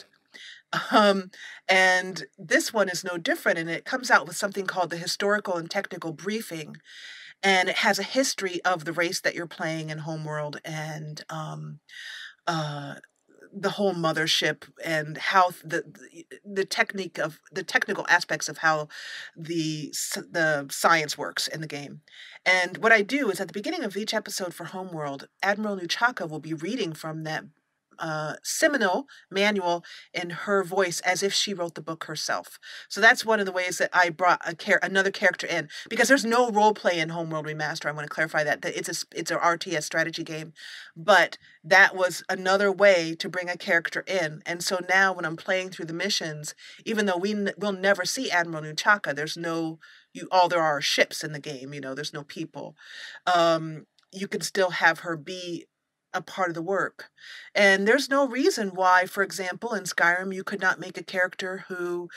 And this one is no different, and it comes out with something called the Historical and Technical Briefing, and it has a history of the race that you're playing in Homeworld, and the whole mothership, and how the technical aspects of how the science works in the game. And what I do is at the beginning of each episode for Homeworld, Admiral Nuchaka will be reading from that seminal manual in her voice as if she wrote the book herself. So that's one of the ways that I brought another character in, because there's no role play in Homeworld Remaster. I want to clarify that it's an RTS strategy game, but that was another way to bring a character in. And so now when I'm playing through the missions, even though we'll never see Admiral Nuchaka, all there are ships in the game, there's no people. You can still have her be a part of the work. And there's no reason why, for example, in Skyrim, you could not make a character who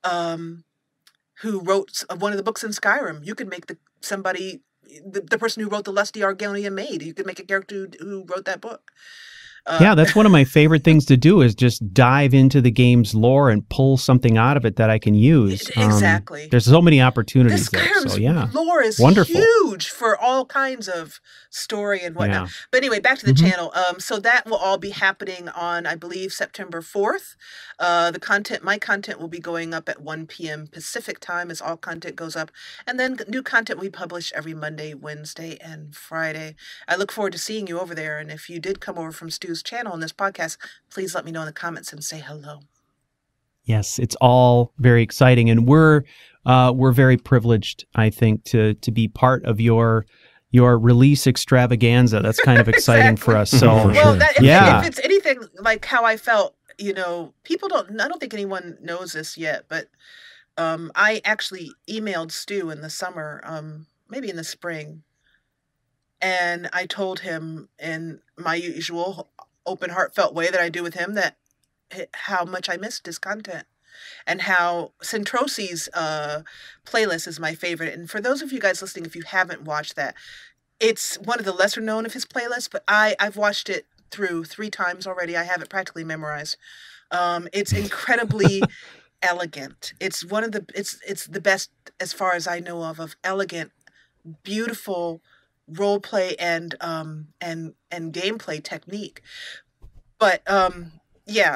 wrote one of the books in Skyrim. You could make the person who wrote the Lusty Argonian Maid. You could make a character who wrote that book. Yeah, that's one of my favorite things to do, is just dive into the game's lore and pull something out of it that I can use. Exactly. There's so many opportunities there. Skyrim's So yeah, lore is wonderful. Huge for all kinds of story and whatnot. Yeah. But anyway, back to the channel. So that will all be happening on, I believe, September 4th. My content will be going up at 1 p.m. Pacific time as all content goes up. And then new content we publish every Monday, Wednesday, and Friday. I look forward to seeing you over there. And if you did come over from Stu's channel in this podcast, please let me know in the comments and say hello. Yes, it's all very exciting, and we're very privileged, I think, to be part of your release extravaganza. That's kind of exciting for us. So, well, if it's anything like how I felt, people I don't think anyone knows this yet, but I actually emailed Stu in the summer, maybe in the spring, and I told him in my usual open, heartfelt way that I do with him how much I missed his content, and how Centrosi's playlist is my favorite. And for those of you guys listening, if you haven't watched that, it's one of the lesser known of his playlists, but I've watched it through 3 times already. I have it practically memorized. It's incredibly elegant. It's it's the best, as far as I know of elegant, beautiful role play and gameplay technique. But yeah,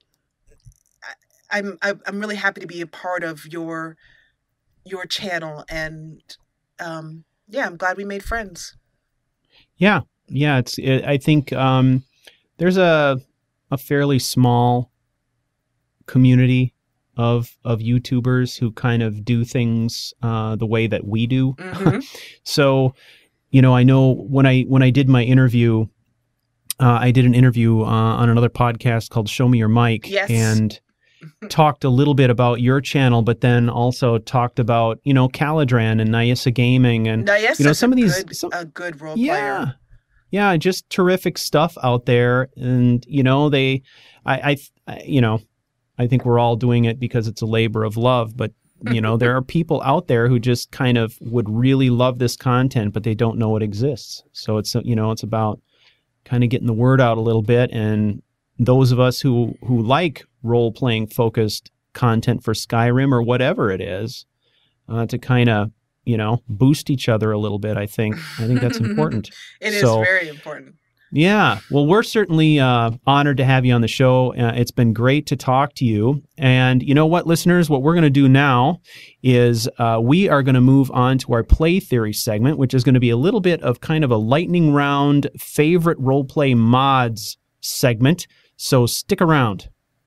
I'm really happy to be a part of your channel, and yeah, I'm glad we made friends. Yeah. I think there's a fairly small community of YouTubers who kind of do things the way that we do. Mm-hmm. So, I know when I did my interview, I did an interview on another podcast called Show Me Your Mic. Yes. And talked a little bit about your channel, but then also talked about, Caladran and Nyissa Gaming, and some of these a good role player. Yeah, just terrific stuff out there. And I think we're all doing it because it's a labor of love, but there are people out there who just kind of would really love this content, but they don't know it exists. So it's it's about kind of getting the word out a little bit, and those of us who like role-playing focused content for Skyrim or whatever it is, to kind of, boost each other a little bit. I think that's important. It is very important. Yeah. Well, we're certainly honored to have you on the show. It's been great to talk to you. And you know what, listeners, what we're going to do now is we are going to move on to our play theory segment, which is going to be a little bit of kind of a lightning round favorite roleplay mods segment. So stick around.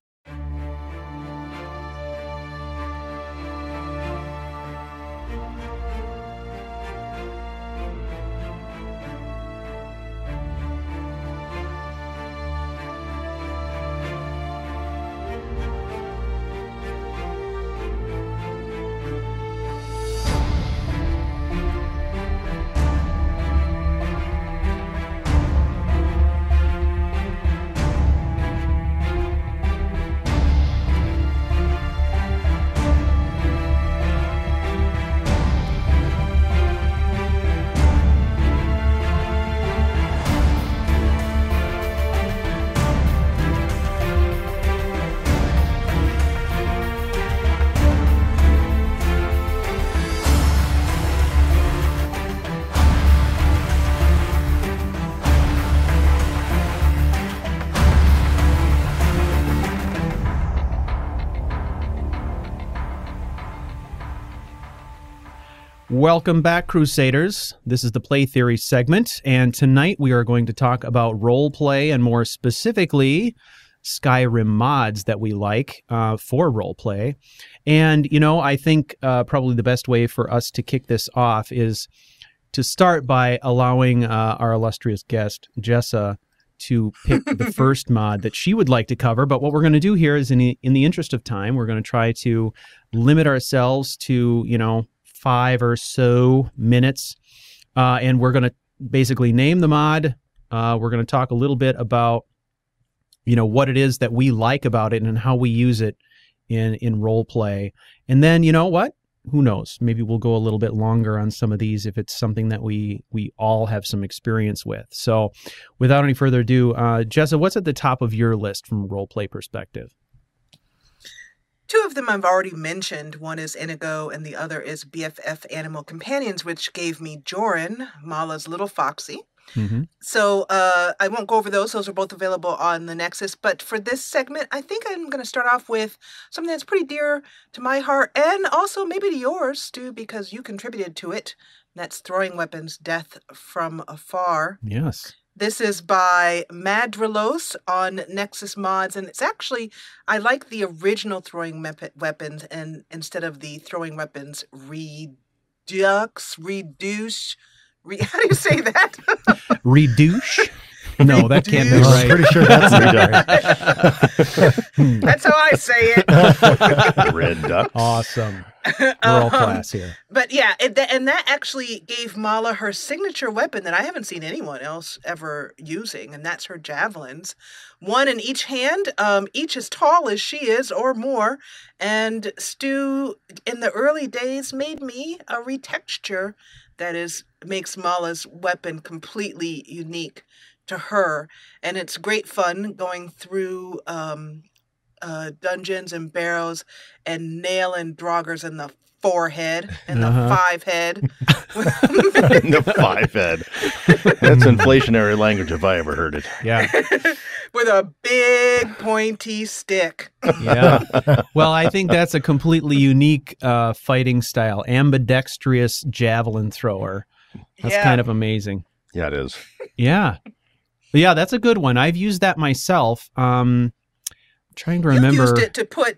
Welcome back, Crusaders. This is the Play Theory segment, and tonight we are going to talk about role play, and more specifically, Skyrim mods that we like for role play. And, you know, I think probably the best way for us to kick this off is to start by allowing our illustrious guest, Jessa, to pick the first mod that she would like to cover. But what we're going to do here is, in the interest of time, we're going to try to limit ourselves to, you know, 5 or so minutes, and we're going to basically name the mod. We're going to talk a little bit about, you know, what it is that we like about it and how we use it in role play. And then, you know what? Who knows? Maybe we'll go a little bit longer on some of these if it's something that we all have some experience with. So, without any further ado, Jessa, what's at the top of your list from a role play perspective? 2 of them I've already mentioned. One is Inigo and the other is BFF Animal Companions, which gave me Joran, Mala's little foxy. Mm-hmm. So I won't go over those. Those are both available on the Nexus. But for this segment, I think I'm going to start off with something that's pretty dear to my heart and also maybe to yours, Stu, because you contributed to it. That's Throwing Weapons, Death from Afar. Yes. This is by Madrilos on Nexus Mods, and it's actually, I like the original Throwing Weapons, and instead of the Throwing Weapons Reduce, how do you say that? Reduce? No, that can't be I'm right. pretty sure that's right. That's how I say it. Red ducks. Awesome. World class here. But yeah, and that actually gave Mala her signature weapon that I haven't seen anyone else ever using, and that's her javelins. 1 in each hand, each as tall as she is or more. And Stu, in the early days, made me a retexture that makes Mala's weapon completely unique to her. And it's great fun going through dungeons and barrows and nailing draugrs in the 4-head and the 5-head. In the 5-head. That's inflationary language if I ever heard it. Yeah. With a big pointy stick. Yeah. Well, I think that's a completely unique fighting style. Ambidextrous javelin thrower. That's kind of amazing. Yeah, it is. Yeah. Yeah, that's a good one. I've used that myself. Trying to remember. You used it to put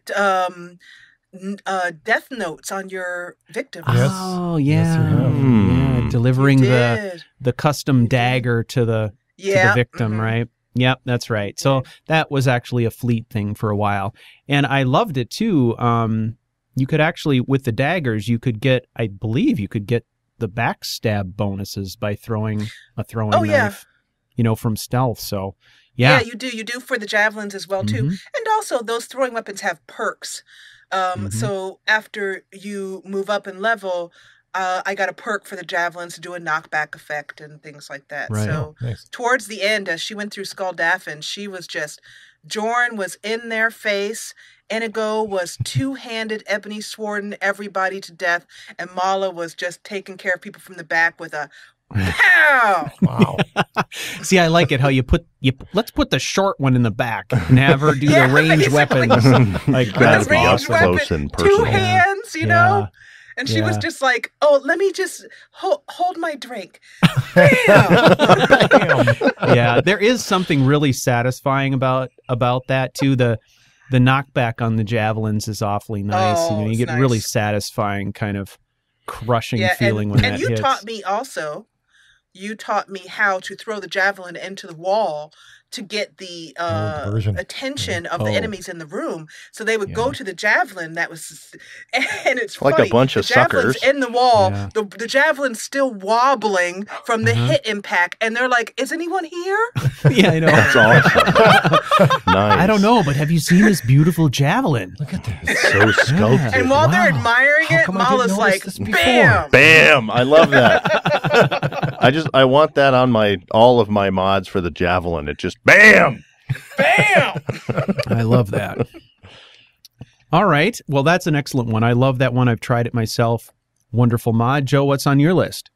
death notes on your victims. Yes. Oh, Yes, yeah. you have. Yeah, delivering You the did. custom dagger to the victim, mhm. right? Yep, that's right. So that was actually a fleet thing for a while. And I loved it too. You could actually, with the daggers, you could get, I believe you could get the backstab bonuses by throwing a throwing knife, you know, from stealth. So yeah, you do. You do for the javelins as well too. And also those throwing weapons have perks. So after you move up in level, I got a perk for the javelins to do a knockback effect and things like that. Right. So Nice. towards the end, as she went through Skulldaffin, she was just, Jorn was in their face. Inigo was two-handed ebony swording everybody to death, and Mala was just taking care of people from the back with a Pow! Wow. See, I like it how let's put the short one in the back and have her do Yeah, the range basically. weapons. Like Gotta that's be up awesome. close and personal. 2 hands, you know? And she was Yeah. just like, "Oh, let me just hold my drink." Bam! Yeah, there is something really satisfying about that too. The knockback on the javelins is awfully nice. Oh, you it's get nice. really satisfying kind of crushing Yeah, feeling when and that you hits. taught me also. You taught me how to throw the javelin into the wall to get the diversion. attention of Oh. the enemies in the room. So they would Yeah. go to the javelin. That was, and it's Like a funny. bunch of the javelin's suckers. in the wall. Yeah. The javelin's still wobbling from the Uh-huh. hit impact, and they're like, "Is anyone here?" Yeah, I know. That's awesome. Nice. I don't know, but have you seen this beautiful javelin? Look at this. So sculpted. And while they're Wow. admiring How it, come I didn't Mala's notice like, this before? "Bam!" Bam! I love that. I want that on all of my mods for the javelin. It just bam! Bam! I love that. All right. Well, that's an excellent one. I love that one. I've tried it myself. Wonderful mod. Joe, what's on your list?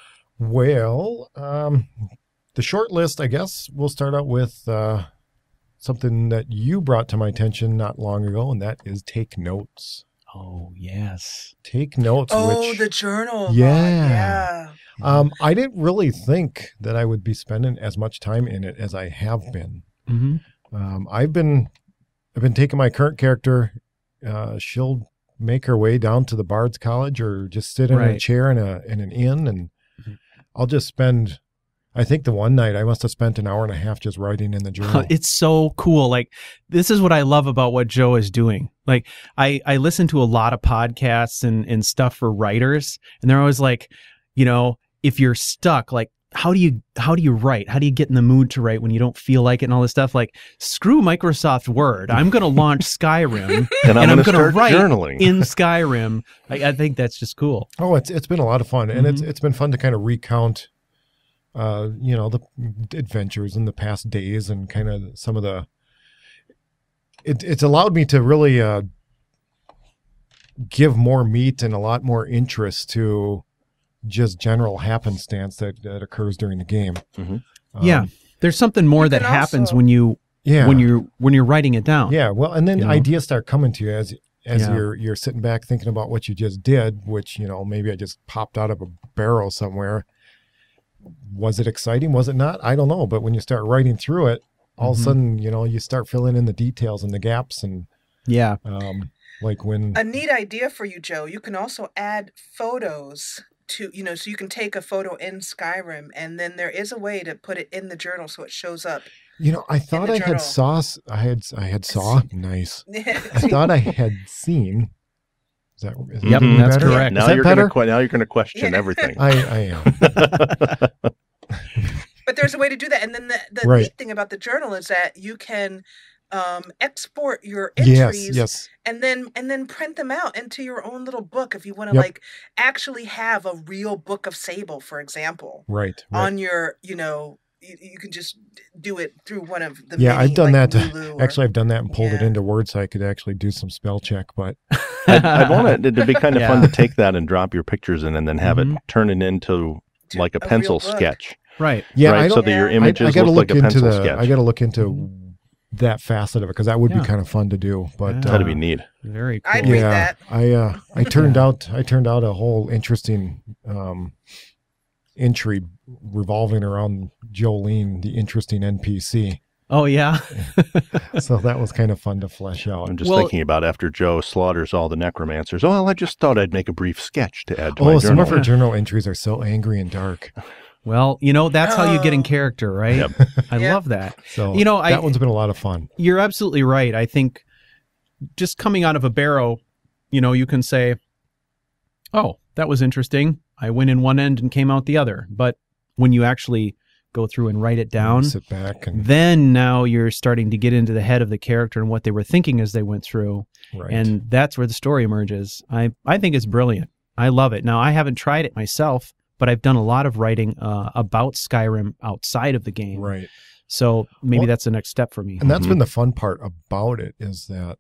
Well, the short list, I guess we'll start out with something that you brought to my attention not long ago, and that is take notes. Oh, yes. Take notes. Oh, which, the journal. Yeah. Yeah. I didn't really think that I would be spending as much time in it as I have been. Mm-hmm. I've been taking my current character. She'll make her way down to the Bard's College or just sit in a Right. chair in an inn, and I'll just spend. I think the one night I must have spent an hour and a half just writing in the journal. It's so cool. Like, this is what I love about what Joe is doing. Like, I listen to a lot of podcasts and stuff for writers, and they're always like, you know, if you're stuck, like, how do you write? How do you get in the mood to write when you don't feel like it and all this stuff? Like, screw Microsoft Word. I'm going to launch Skyrim And I'm I'm going going to to write journaling. in Skyrim. I think that's just cool. Oh, it's been a lot of fun, and Mm-hmm. it's been fun to kind of recount, the adventures in the past days and kind of some of the. It's allowed me to really give more meat and a lot more interest to just general happenstance that occurs during the game. Mhm. Yeah. There's something more You that can happens also- when you're writing it down. Yeah, well, and then You know? ideas start coming to you as Yeah. you're sitting back thinking about what you just did, which maybe I just popped out of a barrel somewhere. Was it exciting? Was it not? I don't know. But when you start writing through it, all of a sudden, you start filling in the details and the gaps, and Yeah. like when A neat idea for you, Joe. You can also add photos to, so you can take a photo in Skyrim, and then there is a way to put it in the journal so it shows up. I thought the I had journal. saw I had saw nice. I thought I had seen. Is that Yep, any that's better? correct. Is Now that you're better? going to question Yeah. everything. I am. But there's a way to do that. And then the Right. neat thing about the journal is that you can export your Yes, entries yes. and then print them out into your own little book if you want to Yep. actually have a real book of Sable, for example, Right. on your, you can just do it through one of the Yeah, many, I've done like, that. Lulu or- Actually, I've done that and pulled it Yeah. into Word so I could actually do some spell check. But I'd want it to be kind of fun Yeah. to take that and drop your pictures in and then have Mhm. it turn it into To like a a real pencil book. sketch. Right. yeah, right? I So don't. that your Yeah. images gotta look like a into pencil the. sketch. I got to look into that facet of it because that would Yeah. be kind of fun to do. But Yeah. That'd be neat. Very cool. I'd read yeah, that. I turned out a whole interesting entry revolving around Jolene, the interesting NPC. Oh, yeah. So that was kind of fun to flesh out. I'm just Well- thinking about after Joe slaughters all the necromancers. Oh, well, I just thought I'd make a brief sketch to add to my Oh, some journal. of her journal entries are so angry and dark. Well, that's how you get in Oh. character, right? Yep. I Yep. love that. So I- that one's been a lot of fun. You're absolutely right. I think just coming out of a barrow, you can say, oh, that was interesting. I went in one end and came out the other. But when you actually go through and write it down, Sit back and then now you're starting to get into the head of the character and what they were thinking as they went through. right. And that's where the story emerges. I think it's brilliant. I love it. Now, I haven't tried it myself, but I've done a lot of writing about Skyrim outside of the game. right. So maybe Well, that's the next step for me. And that's been the fun part about it is that,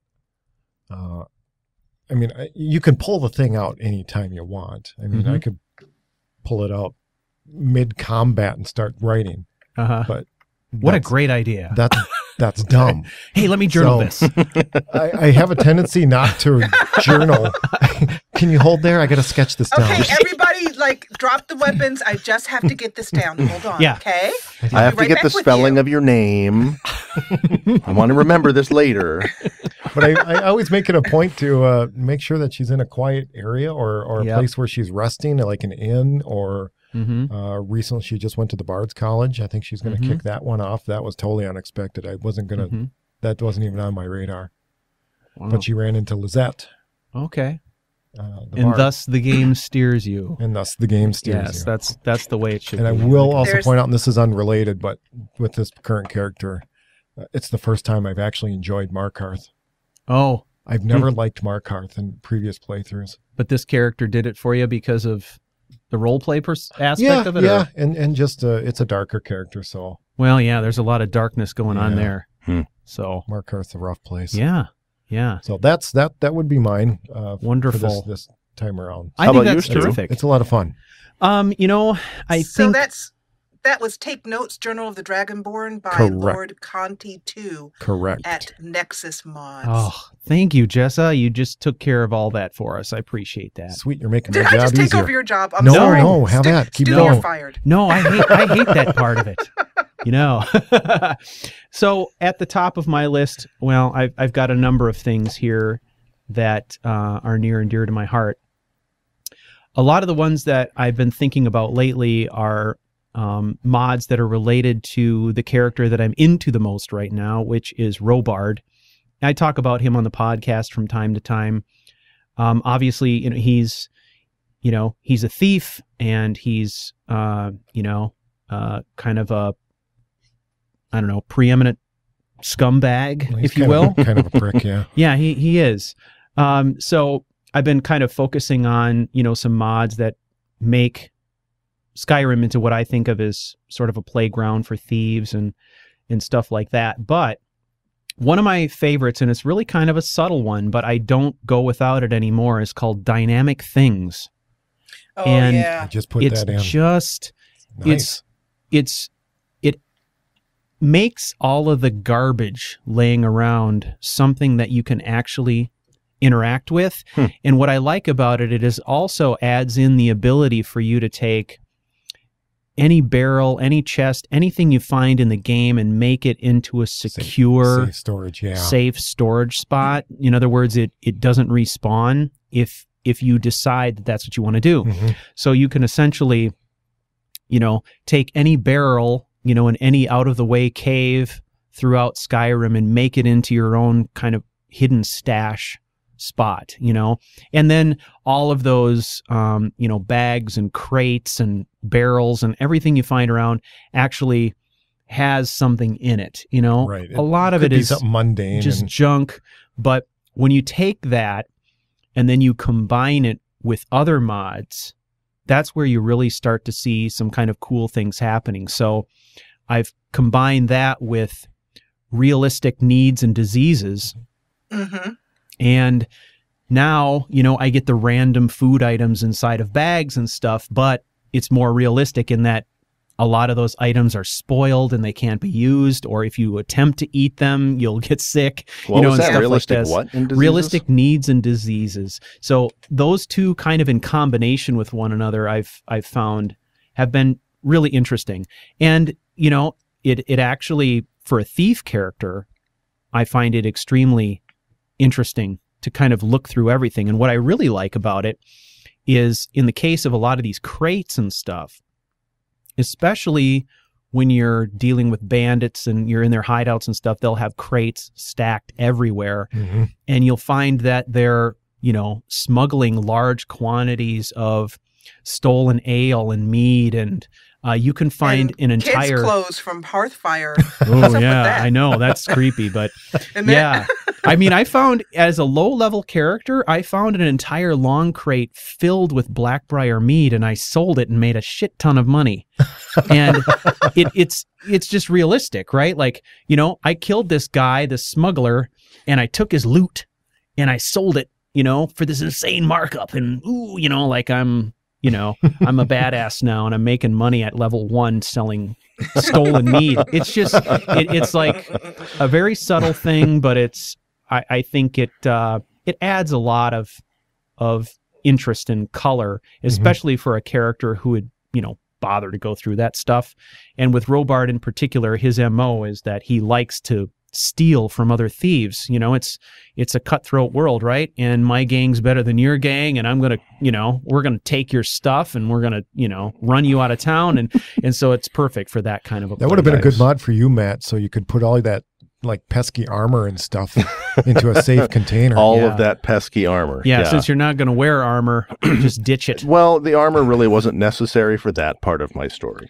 you can pull the thing out anytime you want. I mean, I Mhm. could pull it out mid-combat and start writing. But what a great idea. That's dumb. Hey, let me journal this. I have a tendency not to journal. Can you hold there? I got to sketch this down. Okay, everybody, like, drop the weapons. I just have to get this down. Hold on, Yeah. okay? I have to get the spelling of your name. I want to remember this later. But I always make it a point to make sure that she's in a quiet area or a place where she's resting, like an inn or recently she just went to the Bard's College. I think she's going to kick that one off. That was totally unexpected. I wasn't going to, that wasn't even on my radar. Wow. But she ran into Lizette. Okay. And thus the game steers you. And thus the game steers you. Yes, that's the way it should And be. I will also point out, and this is unrelated, but with this current character, it's the first time I've actually enjoyed Markarth. Oh. I've never liked Markarth in previous playthroughs. But this character did it for you because of the role play aspect of it? Yeah, and just it's a darker character, so. Well, yeah, there's a lot of darkness going on there. So Markarth's a rough place. Yeah. So that would be mine. Wonderful. For this time around. I think that's terrific. It's a lot of fun. I think that was Take Notes, Journal of the Dragonborn by Correct. Lord Conti 2. Correct. At Nexus Mods. Oh, thank you, Jessa. You just took care of all that for us. I appreciate that. Sweet, you're making Did my I job just take easier. over your job? I'm no, sorry. No, have that. Keep Stu, going. you're fired. No, I hate that part of it. So at the top of my list, well, I've got a number of things here that are near and dear to my heart. A lot of the ones that I've been thinking about lately are mods that are related to the character that I'm into the most right now, which is Robard. I talk about him on the podcast from time to time. Obviously, he's a thief, and he's kind of a, I don't know, preeminent scumbag, if you will. Kind of a prick, yeah. Yeah, he is. So I've been kind of focusing on, some mods that make Skyrim into what I think of as sort of a playground for thieves and stuff like that. But one of my favorites, and it's really kind of a subtle one, but I don't go without it anymore, is called Dynamic Things. Oh, and yeah. I just put it's that in. Just, nice. it makes all of the garbage laying around something that you can actually interact with. And what I like about it, it is also adds in the ability for you to take any barrel, any chest, anything you find in the game and make it into a secure, safe storage, safe storage spot. In other words, it doesn't respawn if you decide that that's what you want to do. So you can essentially, take any barrel, in any out-of-the-way cave throughout Skyrim and make it into your own kind of hidden stash spot, and then all of those, bags and crates and barrels and everything you find around actually has something in it, Right. A lot of it is something mundane, just junk. But when you take that and then you combine it with other mods, that's where you really start to see some kind of cool things happening. So I've combined that with realistic needs and diseases. And now, I get the random food items inside of bags and stuff, but it's more realistic in that a lot of those items are spoiled and they can't be used, or if you attempt to eat them, you'll get sick. What was and that? stuff Realistic like this. what? And diseases? Realistic needs and diseases. So those two kind of in combination with one another, I've found have been really interesting. And, it actually, for a thief character, I find it extremely interesting to kind of look through everything. And what I really like about it is, in the case of a lot of these crates and stuff, especially when you're dealing with bandits and you're in their hideouts and stuff, they'll have crates stacked everywhere. And you'll find that they're, smuggling large quantities of stolen ale and mead, and you can find an entire kids' clothes from Hearthfire. Oh yeah, I know, that's creepy, but yeah. I mean, I found, as a low-level character, I found an entire long crate filled with Blackbriar mead, and I sold it and made a shit ton of money. And it's just realistic, right? Like, I killed this guy, this smuggler, and I took his loot and I sold it, for this insane markup, and like I'm you know, I'm a badass now and I'm making money at level 1 selling stolen meat. It's just, it's like a very subtle thing, but I think it adds a lot of interest and color, especially for a character who would, you know, bother to go through that stuff. And with Robard in particular, his MO is that he likes to steal from other thieves. You know, it's a cutthroat world, right? And my gang's better than your gang, and I'm gonna, you know, we're gonna take your stuff and we're gonna, you know, run you out of town, and so it's perfect for that kind of a That would have been a good mod for you, Matt, so you could put all that like pesky armor and stuff into a safe container. All of that pesky armor. Yeah, since you're not going to wear armor, just ditch it. Well, the armor really wasn't necessary for that part of my story.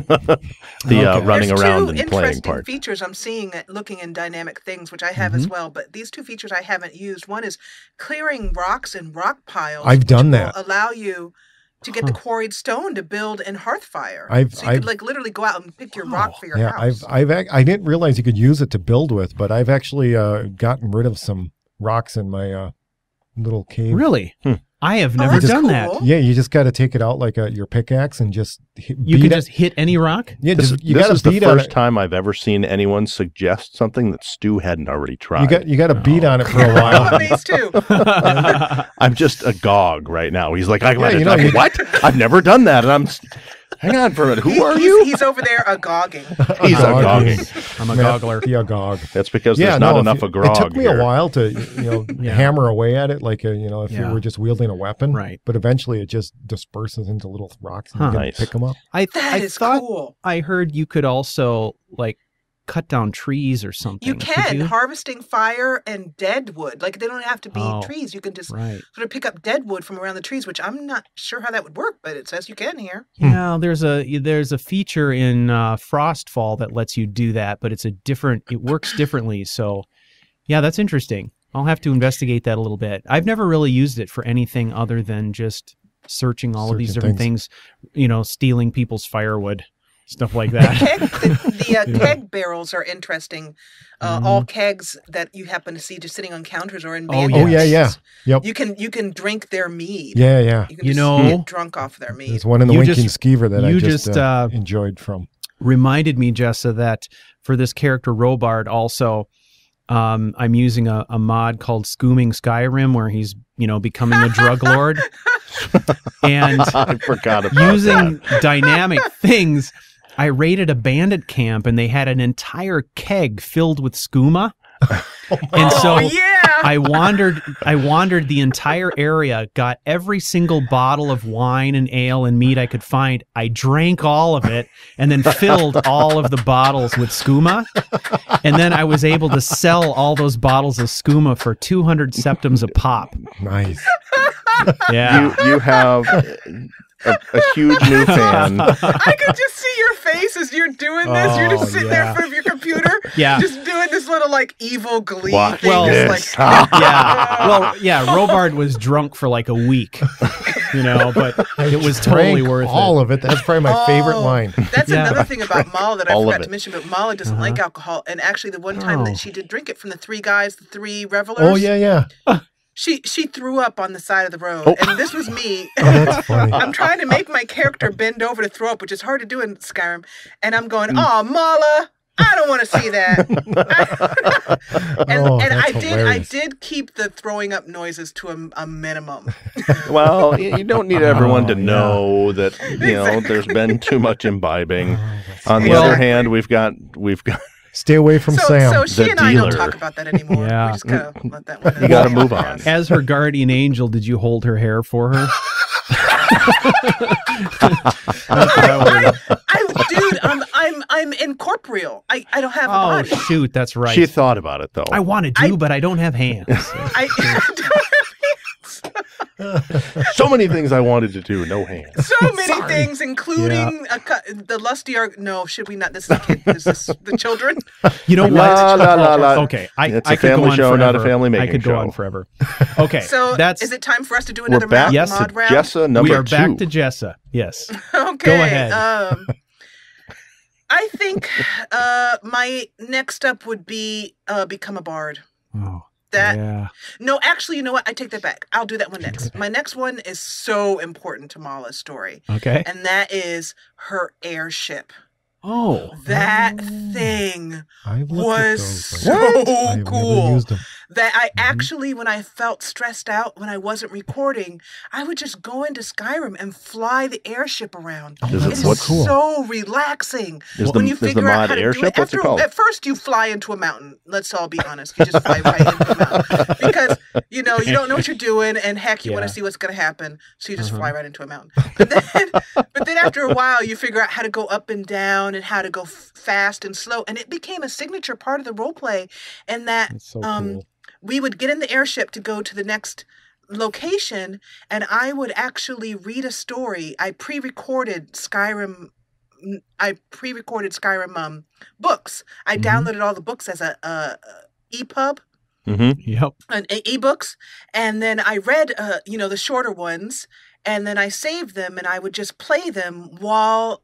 Running around and playing part. There's two interesting features I'm seeing looking in dynamic things, which I have as well, but these two features I haven't used. One is clearing rocks and rock piles. I've done that. Will allow you to get the quarried stone to build in Hearthfire. So you could like literally go out and pick your rock for your house. I didn't realize you could use it to build with, but I've actually gotten rid of some rocks in my little cave. Really? I have never done that. Yeah, you just got to take it out like your pickaxe and just just hit any rock? Yeah, this is the first time I've ever seen anyone suggest something that Stu hadn't already tried. You got to beat on it for a while. These two. I'm just agog right now. He's like, what? I've never done that. And I'm, hang on for a minute. Who are you? He's over there agogging. He's agogging. I'm a goggler. He agog. That's because there's not enough of grog. It took me a while to hammer away at it, like if you were just wielding a weapon. Right. But eventually it just disperses into little rocks and you can pick them up. I thought cool. I heard you could also like cut down trees or something. You can. Harvesting fire and dead wood. Like, they don't have to be trees. You can just sort of pick up dead wood from around the trees, which I'm not sure how that would work, but it says you can here. Yeah, there's a feature in Frostfall that lets you do that, but it works differently. So, yeah, that's interesting. I'll have to investigate that a little bit. I've never really used it for anything other than just searching all of these different things, you know, stealing people's firewood. Stuff like that. The keg barrels are interesting. All kegs that you happen to see just sitting on counters or in bandits. Oh, yeah. Yep. You can drink their mead. Yeah. You can get drunk off their mead. There's one in the Winking Skeever that I just enjoyed from. Reminded me, Jessa, that for this character Robard also, I'm using a mod called Scooming Skyrim where he's, you know, becoming a drug lord. And I forgot about using dynamic things. I raided a bandit camp and they had an entire keg filled with skooma. And so I wandered the entire area, got every single bottle of wine and ale and meat I could find. I drank all of it and then filled all of the bottles with skooma. And then I was able to sell all those bottles of skooma for 200 septims a pop. Nice. Yeah. You have a huge new fan. I could just see your face as you're doing this. You're just sitting there in front of your computer, just doing this little like evil glee thing. Well, Robard was drunk for like a week, you know, but it was totally worth all of it. That's probably my favorite line. That's another thing about Mala that I forgot to mention, but Mala doesn't like alcohol. And actually the one time that she did drink it from the three revelers. Oh, yeah. She threw up on the side of the road, and this was me. That's funny. I'm trying to make my character bend over to throw up, which is hard to do in Skyrim. And I'm going, "Oh, Mala, I don't want to see that." I did keep the throwing up noises to a minimum. Well, you don't need everyone to know that there's been too much imbibing. On the other hand, we've got. Stay away from Sam. So she and I don't talk about that anymore. Yeah. We just kind of let that one. You got to move on. As her guardian angel, did you hold her hair for her? Dude, I'm incorporeal. I don't have a body. Oh shoot, that's right. She thought about it though. I wanted to, but I don't have hands. I don't have hands. So many things I wanted to do, no hands. So many things, including the lusty arc. No, should we not? This is a kid. This is the children. You know what? La. Okay, it's a family show, not a family making show. I could go on forever. Okay, so is it time for us to do another back mod round? Jessa number 2. We are back to Jessa. Yes. Okay. Go ahead. I think my next up would be become a bard. Oh. Yeah. No, actually, you know what? I take that back. I'll do that one next. My next one is so important to Mala's story. Okay. And that is her airship. Oh. That thing I've looked at was those, so but I have never cool. used them. That I actually, when I felt stressed out, when I wasn't recording, I would just go into Skyrim and fly the airship around. Does It it- is what's cool? so relaxing. Is when the- you is the figure out mod how to do airship? it. What's it called? At first, you fly into a mountain. Let's all be honest. You just fly right into a mountain because you don't know what you're doing, and heck, you want Yeah. to see what's going to happen, so you just fly right into a mountain. But then after a while, you figure out how to go up and down and how to go fast and slow, and it became a signature part of the role play. And that That's so cool. we would get in the airship to go to the next location, and I would actually read a story. I pre-recorded Skyrim books. I downloaded all the books as a EPUB, Yep. an ebooks, and then I read the shorter ones, and then I saved them, and I would just play them while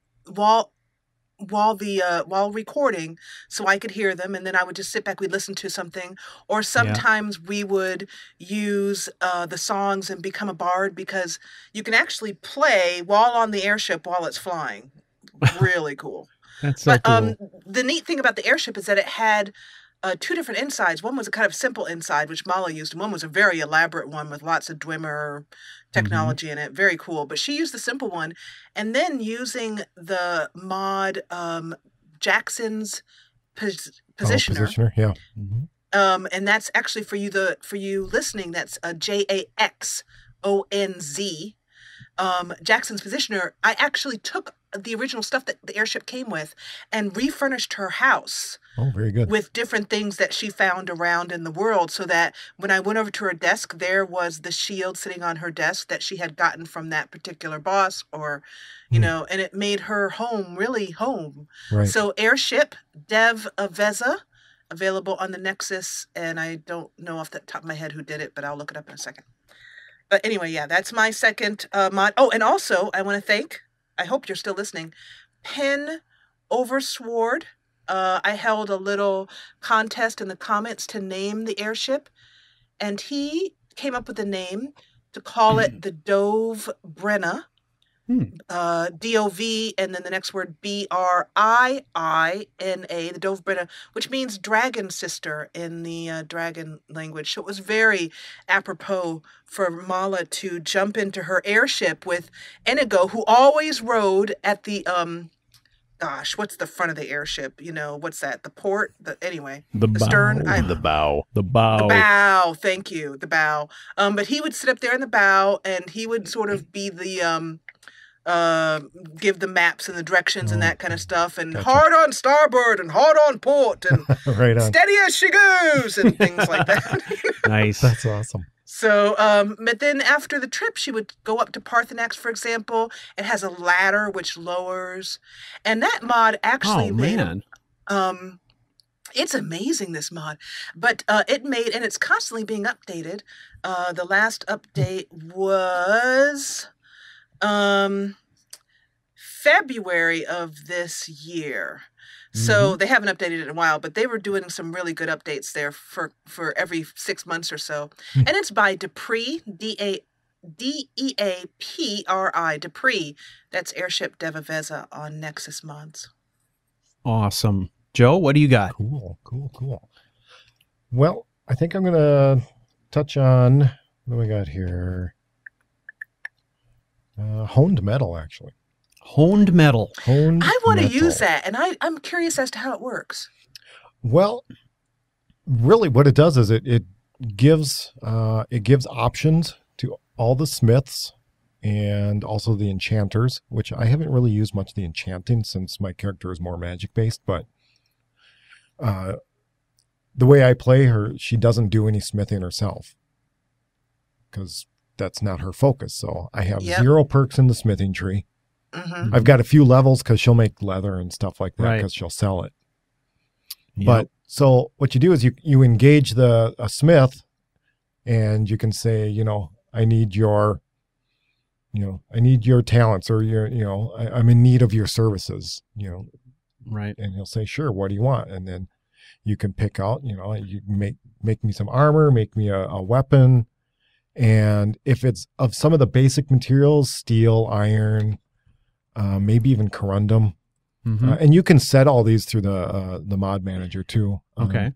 recording, so I could hear them, and then I would just sit back. We'd listen to something, or sometimes we would use the songs and become a bard, because you can actually play while on the airship while it's flying. Really cool. That's so But cool. the neat thing about the airship is that it had two different insides. One was a kind of simple inside, which Mala used, and one was a very elaborate one with lots of Dwemer technology in it. Very cool. But she used the simple one, and then using the mod Jackson's positioner. Positioner, yeah. And that's actually for you listening. That's a JAXONZ. Jackson's positioner. I actually took the original stuff that the airship came with and refurnished her house. Oh, very good. With different things that she found around in the world, so that when I went over to her desk, there was the shield sitting on her desk that she had gotten from that particular boss, or, and it made her home really home. Right. So Airship, Dev Veza, available on the Nexus, and I don't know off the top of my head who did it, but I'll look it up in a second. But anyway, yeah, that's my second mod. Oh, and also, I want to thank, I hope you're still listening, Pen Oversword. I held a little contest in the comments to name the airship, and he came up with a name to call it the Dove Brenna, D-O-V, and then the next word B-R-I-I-N-A, the Dove Brenna, which means dragon sister in the dragon language. So it was very apropos for Mala to jump into her airship with Inigo, who always rode at the gosh, what's the front of the airship? What's that? The port? The stern? The bow. The bow. The bow. Thank you. The bow. But he would sit up there in the bow, and he would sort of be the give the maps and the directions and that kind of stuff, and hard on starboard and hard on port and Right on. steady as she goes and things like that. Nice. That's awesome. So, but then after the trip, she would go up to Parthenax, for example. It has a ladder which lowers, and that mod actually made. It's amazing, this mod, but it made, and it's constantly being updated. The last update was February of this year. So they haven't updated it in a while, but they were doing some really good updates there for every 6 months or so. And it's by Dupree, D-E-A-P-R-I, Dupree. That's Airship Devaveza on Nexus Mods. Awesome. Joe, what do you got? Cool. Well, I think I'm going to touch on, what do we got here? Honed metal, actually. Honed metal. I want to use that, and I'm curious as to how it works. Well, really what it does is it gives options to all the smiths and also the enchanters, which I haven't really used much of the enchanting since my character is more magic based, but the way I play her, she doesn't do any smithing herself because that's not her focus. So I have 0 perks in the smithing tree. I've got a few levels because she'll make leather and stuff like that because she'll sell it. Yep. But so what you do is you engage a smith, and you can say, I need your talents, or I'm in need of your services, Right. And he'll say, sure, what do you want? And then you can pick out, you make me some armor, make me a weapon. And if it's of some of the basic materials, steel, iron, maybe even corundum, and you can set all these through the mod manager too. Okay.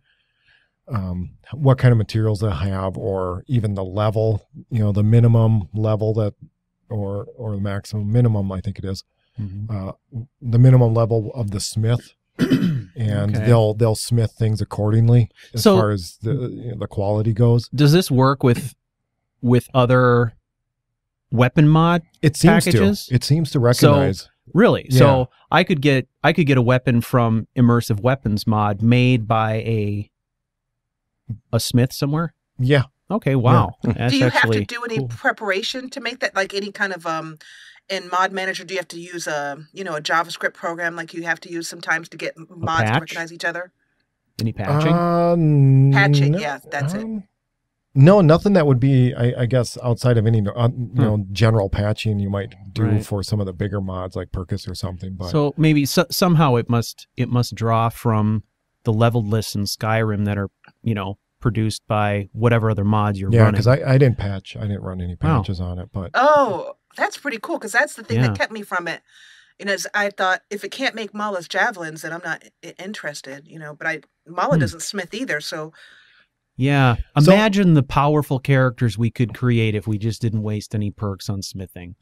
What kind of materials they have, or even the level, the minimum level or the maximum minimum, I think it is, the minimum level of the smith, and they'll smith things accordingly as far as the quality goes. Does this work with other weapon mod packages? It seems to recognize. So, really? Yeah. So I could get a weapon from Immersive Weapons mod made by a smith somewhere? Yeah. Okay, wow. That's do you have to actually do any preparation to make that, like any kind of in mod manager, do you have to use a JavaScript program like you have to use sometimes to get mods to recognize each other? Any patching? Patching, No, yeah, that's it. No, nothing that would be, I guess, outside of any general patching you might do for some of the bigger mods like Percus or something. But so maybe somehow it must draw from the leveled lists in Skyrim that are produced by whatever other mods you're running. Yeah, because I didn't patch. I didn't run any patches on it. But that's pretty cool, because that's the thing that kept me from it. Is I thought if it can't make Mala's javelins, then I'm not interested. But Mala doesn't smith either, so. Yeah. Imagine the powerful characters we could create if we just didn't waste any perks on smithing.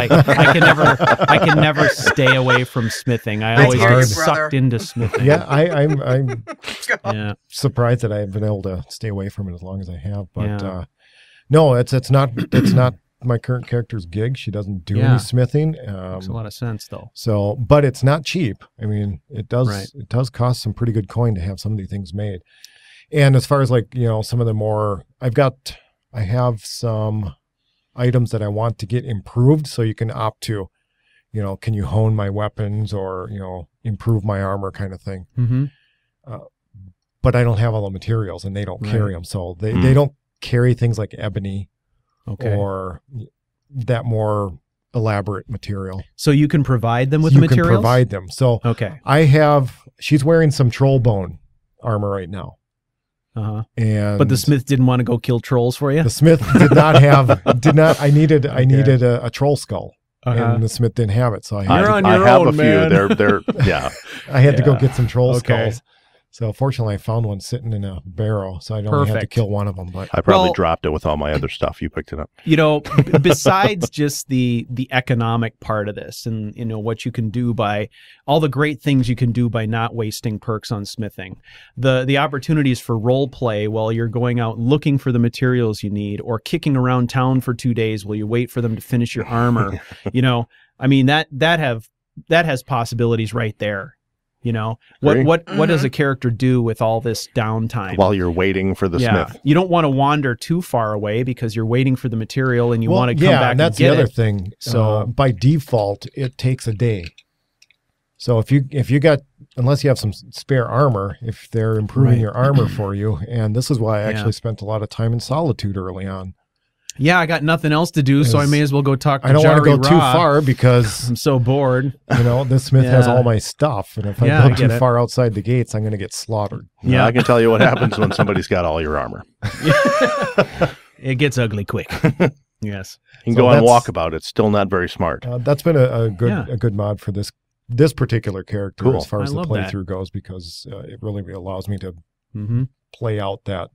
I can never stay away from smithing. I always get sucked into smithing. Yeah, I'm surprised that I've been able to stay away from it as long as I have. But no, it's not my current character's gig. She doesn't do any smithing. Makes a lot of sense though. So, but it's not cheap. I mean, it does cost some pretty good coin to have some of these things made. And as far as some of the more, I have some items that I want to get improved. So you can opt to, can you hone my weapons or, improve my armor kind of thing. But I don't have all the materials and they don't carry them. So they don't carry things like ebony or that more elaborate material. So you can provide them with the materials? You can provide them. So she's wearing some troll bone armor right now. But the smith didn't want to go kill trolls for you? The smith I needed a troll skull. And the smith didn't have it, so I have a few. They're I had to go get some troll skulls. So fortunately, I found one sitting in a barrel, so I only had to kill one of them. But I probably dropped it with all my other stuff. You picked it up. Besides just the economic part of this, and what you can do by all the great things you can do by not wasting perks on smithing, the opportunities for role play while you're going out looking for the materials you need, or kicking around town for 2 days while you wait for them to finish your armor. I mean that has possibilities right there. What does a character do with all this downtime while you're waiting for the smith? You don't want to wander too far away because you're waiting for the material and you want to come back and that's get the other it. Thing. So by default, it takes a day. So if you got, unless you have some spare armor, if they're improving your armor for you, and this is why I actually spent a lot of time in solitude early on. Yeah, I got nothing else to do, so I may as well go talk to I don't want to go Jari too Ra. far because I'm so bored. This smith has all my stuff, and if I go too far outside the gates, I'm going to get slaughtered. Yeah, I can tell you what happens when somebody's got all your armor. It gets ugly quick. Yes, you can go on walkabout. It's still not very smart. That's been a good mod for this particular character as far as the that playthrough goes, because it really allows me to play out that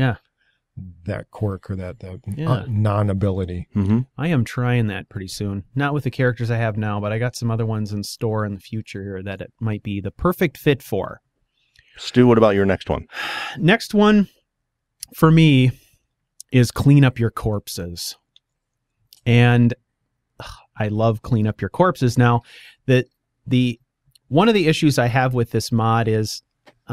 quirk or that non-ability. I am trying that pretty soon. Not with the characters I have now, but I got some other ones in store in the future here that it might be the perfect fit for. Stu, what about your next one? Next one for me is clean up your corpses. And I love clean up your corpses. Now, one of the issues I have with this mod is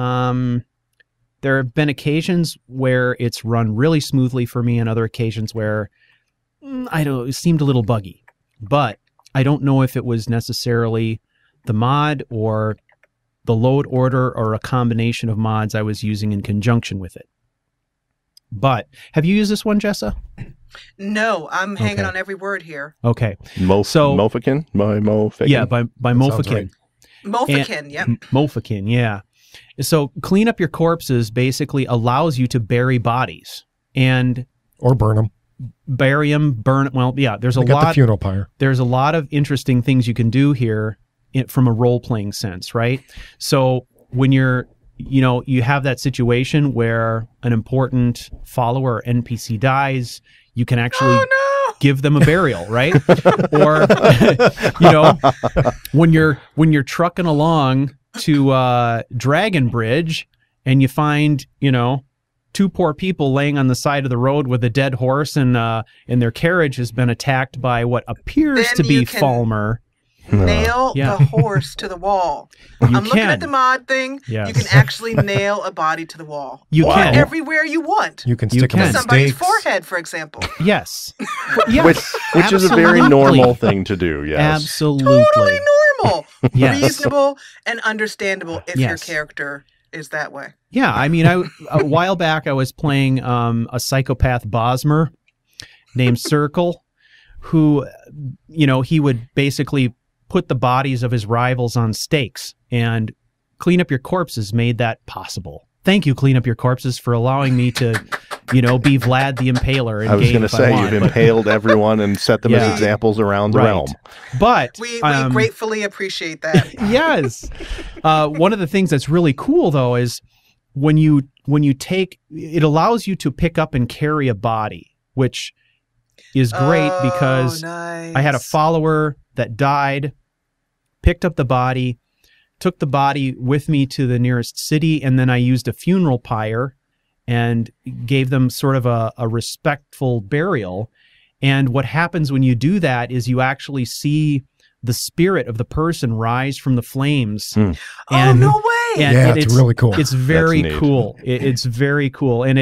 there have been occasions where it's run really smoothly for me and other occasions where, it seemed a little buggy. But I don't know if it was necessarily the mod or the load order or a combination of mods I was using in conjunction with it. But have you used this one, Jessa? No, I'm hanging on every word here. Okay. Mofikin? By Mofikin? Yeah, by Mofikin. Mofikin, yeah. Mofikin, yeah. So clean up your corpses basically allows you to bury bodies and Or burn them. bury them, burn. Well, yeah, there's a They got lot. the funeral pyre. There's a lot of interesting things you can do here from a role playing sense, right? So when you're, you have that situation where an important follower or NPC dies, you can actually give them a burial, right? Or, when you're trucking along to Dragon Bridge and you find, two poor people laying on the side of the road with a dead horse and their carriage has been attacked by what appears Then to be you can Falmer. Nail Yeah. the horse to the wall. I'm looking can. at the mod thing. Yes. You can actually nail a body to the wall. You Wow. can. Everywhere you want. You can You stick them can. in Somebody's stakes. forehead, for example. Yes. Yes, Which is a very absolutely. normal thing to do, yes. Absolutely. Totally normal. Yes. Reasonable and understandable if your Yes. character is that way. Yeah, I mean, a while back I was playing a psychopath Bosmer named Circle, who, he would basically put the bodies of his rivals on stakes, and Clean Up Your Corpses made that possible. Thank you, Clean Up Your Corpses, for allowing me to, be Vlad the Impaler in I was game going to if I say, want, you've but- impaled everyone and set them Yeah. as examples around the Right. realm. But We gratefully appreciate that. yes. One of the things that's really cool though is when you take it allows you to pick up and carry a body, which is great because nice. I had a follower that died, picked up the body, took the body with me to the nearest city, and then I used a funeral pyre and gave them sort of a respectful burial. And what happens when you do that is you actually see the spirit of the person rise from the flames. Oh, And- no way. and Yeah, it's really cool. It's very That's neat. cool. It's very cool, and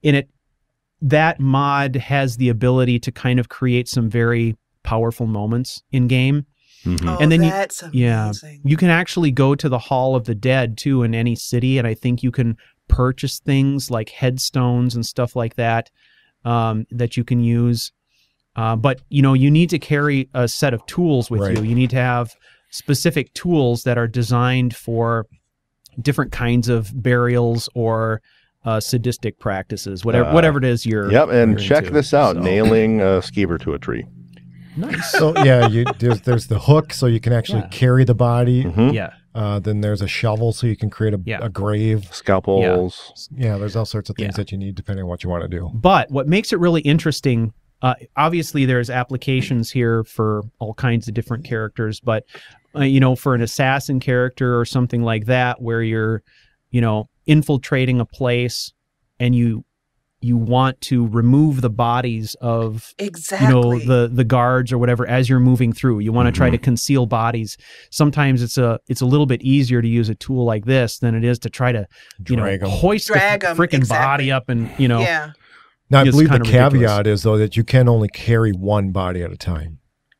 that mod has the ability to kind of create some very powerful moments in game. Mhm. Oh, and then that's Yeah, amazing. you can actually go to the Hall of the Dead too in any city, and I think you can purchase things like headstones and stuff like that that you can use. But you need to carry a set of tools with Right. you. You need to have specific tools that are designed for different kinds of burials or sadistic practices, whatever it is you're. Yep, and you're check into. this out, So- nailing a skeever to a tree. Nice. So yeah, there's the hook, so you can actually Yeah. carry the body. Mhm. Yeah. Then there's a shovel, so you can create Yeah. a grave. Scalpels. Yeah, there's all sorts of things Yeah. that you need depending on what you want to do. But what makes it really interesting, obviously there's applications here for all kinds of different characters, but for an assassin character or something like that, where you're, infiltrating a place and you want to remove the bodies of Exactly. the guards or whatever as you're moving through. You want to try to conceal bodies. Sometimes it's a little bit easier to use a tool like this than it is to try to Drag 'em. hoist Drag the 'em, freaking exactly. body up and Yeah. Now, I It's believe the kind of ridiculous. caveat is though that you can only carry one body at a time.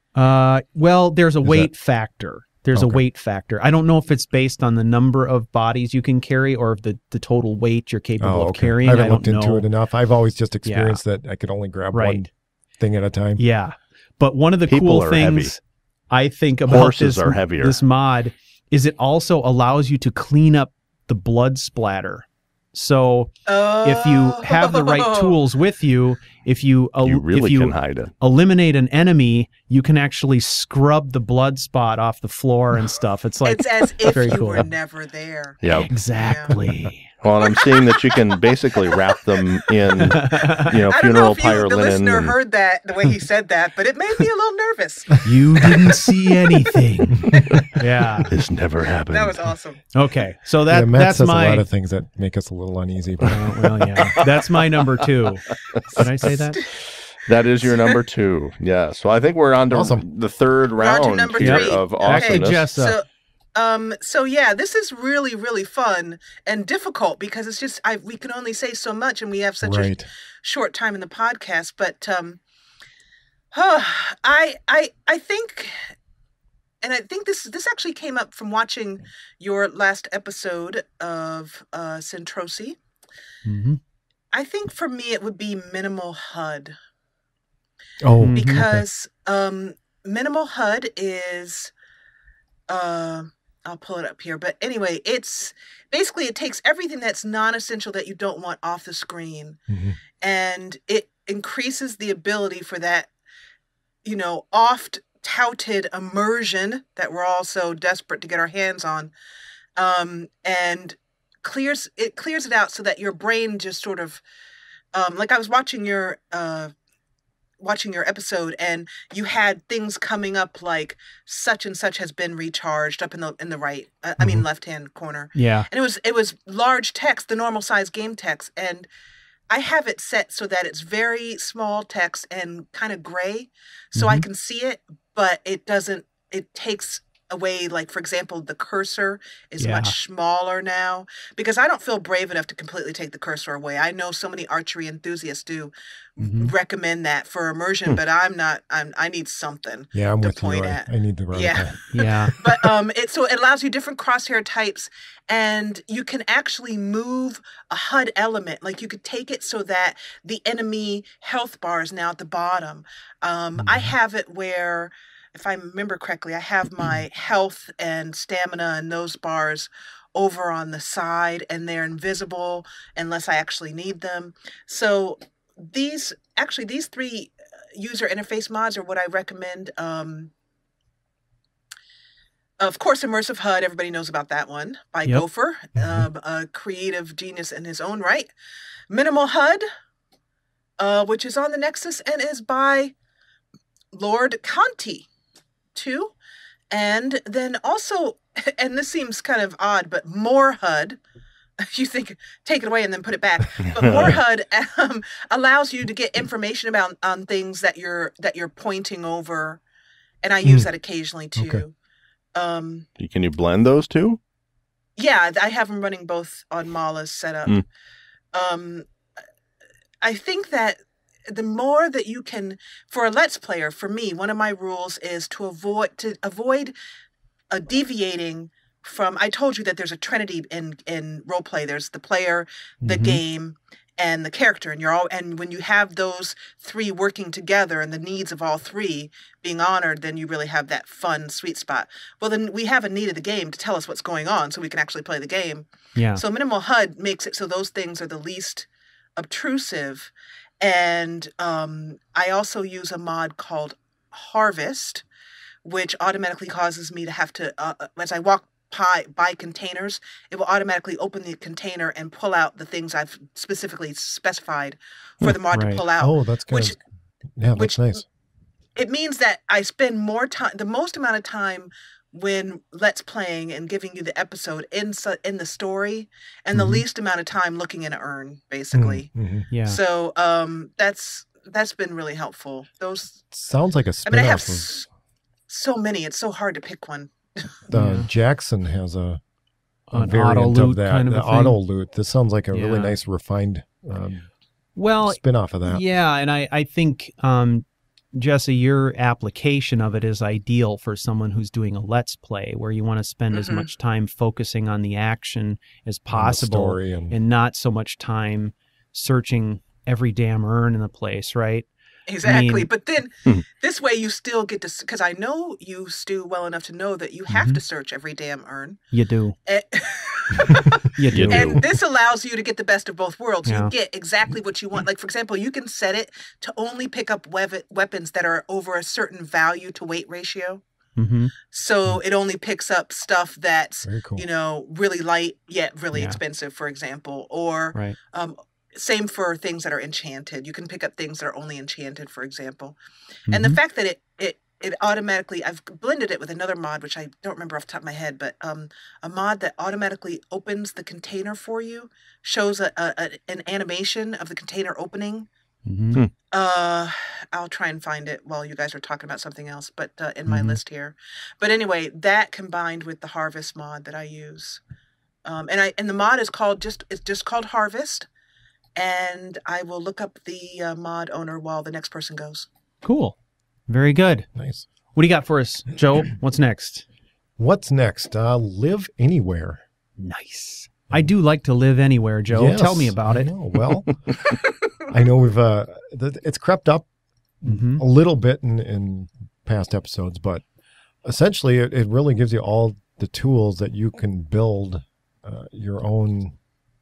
Well, there's a Is weight factor. There's a Okay. weight factor. I don't know if it's based on the number of bodies you can carry or if the total weight you're capable of carrying. I I haven't don't looked into know. it enough. I've always just experienced that I could only grab one Right. thing at a time. Yeah. But one of the People cool are things heavy. I think about Horses are heavier. this mod is it also allows you to clean up the blood splatter. So if you have the right tools with you, if you You can hide it. eliminate an enemy, you can actually scrub the blood spot off the floor and stuff. It's like it's as if very you cool. were never there. Yeah. Exactly. Well, I'm seeing that you can basically wrap them in, I don't know funeral if pyre the linen. listener and- heard that the way he said that, but it made me a little nervous. You didn't see anything. Yeah. This never happened. That was awesome. Okay. So Yeah, Matt that's says my a lot of things that make us a little uneasy. But well, yeah. That's my number 2. Did I say that? That is your number 2. Yeah. So I think we're on to Awesome. the third We're on to round number here 3. of Back to awesomeness. Jessa. So yeah, this is really, really fun and difficult because it's just we can only say so much and we have such right. a short time in the podcast. But I think, and I think this actually came up from watching your last episode of Centrosi. Mm-hmm. I think for me it would be minimal HUD. Oh, Because minimal HUD is I'll pull it up here. But anyway, it's basically, it takes everything that's non-essential that you don't want off the screen, and it increases the ability for that, oft touted immersion that we're all so desperate to get our hands on, and clears it out so that your brain just sort of, like I was watching your episode, and you had things coming up like such and such has been recharged up in the right, I mean left hand corner. Yeah, and it was large text, the normal size game text, and I have it set so that it's very small text and kind of gray, so I can see it, but it doesn't. It takes away, like, for example, the cursor is much smaller now, because I don't feel brave enough to completely take the cursor away. I know so many archery enthusiasts do recommend that for immersion, but I'm not. I need something to point at. I need the right. Yeah. But so it allows you different crosshair types, and you can actually move a HUD element. Like, you could take it so that the enemy health bar is now at the bottom. I have it where, if I remember correctly, I have my health and stamina and those bars over on the side, and they're invisible unless I actually need them. So these three user interface mods are what I recommend. Of course, Immersive HUD, everybody knows about that one, by Gopher, a creative genius in his own right. Minimal HUD, which is on the Nexus and is by Lord Conti, too. And then also, and this seems kind of odd, but More HUD, you think, take it away and then put it back. But More HUD allows you to get information about on things that you're pointing over, and I use that occasionally too. Okay. Can you blend those two? Yeah, I have them running both on Mala's setup. I think that the more that you can, for a Let's Player, for me, one of my rules is to avoid deviating from. I told you that there's a trinity in role play. There's the player, the game, and the character, and when you have those three working together and the needs of all three being honored, then you really have that fun sweet spot. Well, then we have a need of the game to tell us what's going on, so we can actually play the game. Yeah. So minimal HUD makes it so those things are the least obtrusive. And I also use a mod called Harvest, which automatically causes me to have to, as I walk by containers, it will automatically open the container and pull out the things I've specifically specified for the mod to pull out. Oh, that's good. That's nice. It means that I spend more time, the most amount of time when Let's Playing and giving you the episode in the story, and the least amount of time looking in an urn, basically. Yeah. So that's been really helpful. Those sounds like a spin-off. I have so many. It's so hard to pick one. Jackson has a an variant auto of loot that. kind of the a thing. auto loot. This sounds like a really nice refined spin-off of that. Yeah, and I think Jessa, your application of it is ideal for someone who's doing a Let's Play, where you want to spend as much time focusing on the action as possible and not so much time searching every damn urn in the place, right? Exactly. But then this way you still get to, because I know you, Stu, well enough to know that you have to search every damn urn. You do. You do. And this allows you to get the best of both worlds. Yeah. You get exactly what you want. Like, for example, you can set it to only pick up weapons that are over a certain value to weight ratio. So it only picks up stuff that's, really light yet really expensive, for example. Or same for things that are enchanted. You can pick up things that are only enchanted, for example. And the fact that it automatically, I've blended it with another mod, which I don't remember off the top of my head, but a mod that automatically opens the container for you, shows an animation of the container opening. I'll try and find it while you guys are talking about something else, but in my list here. But anyway, that combined with the Harvest mod that I use. And the mod is just called Harvest. And I will look up the mod owner while the next person goes. Cool. Very good. Nice. What do you got for us, Joe? What's next? What's next? Live anywhere. Nice. I do like to live anywhere, Joe. Yes, tell me about it. Well, I know we've it's crept up a little bit in past episodes, but essentially it really gives you all the tools that you can build your own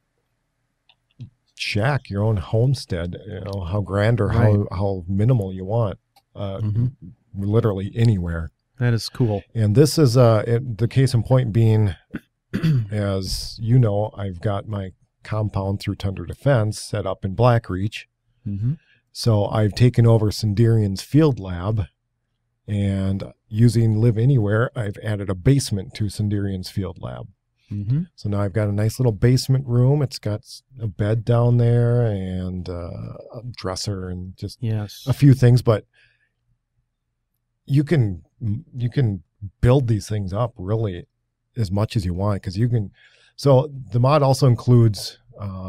shack, your own homestead, how grand or how minimal you want, literally anywhere. That is cool. And this is the case in point being, as you know, I've got my compound through Tundra Defense set up in Blackreach. So I've taken over Sinderian's field lab, and using Live Anywhere, I've added a basement to Sinderian's field lab. So now I've got a nice little basement room. It's got a bed down there and a dresser and just a few things, but you can build these things up really as much as you want, because you can. So the mod also includes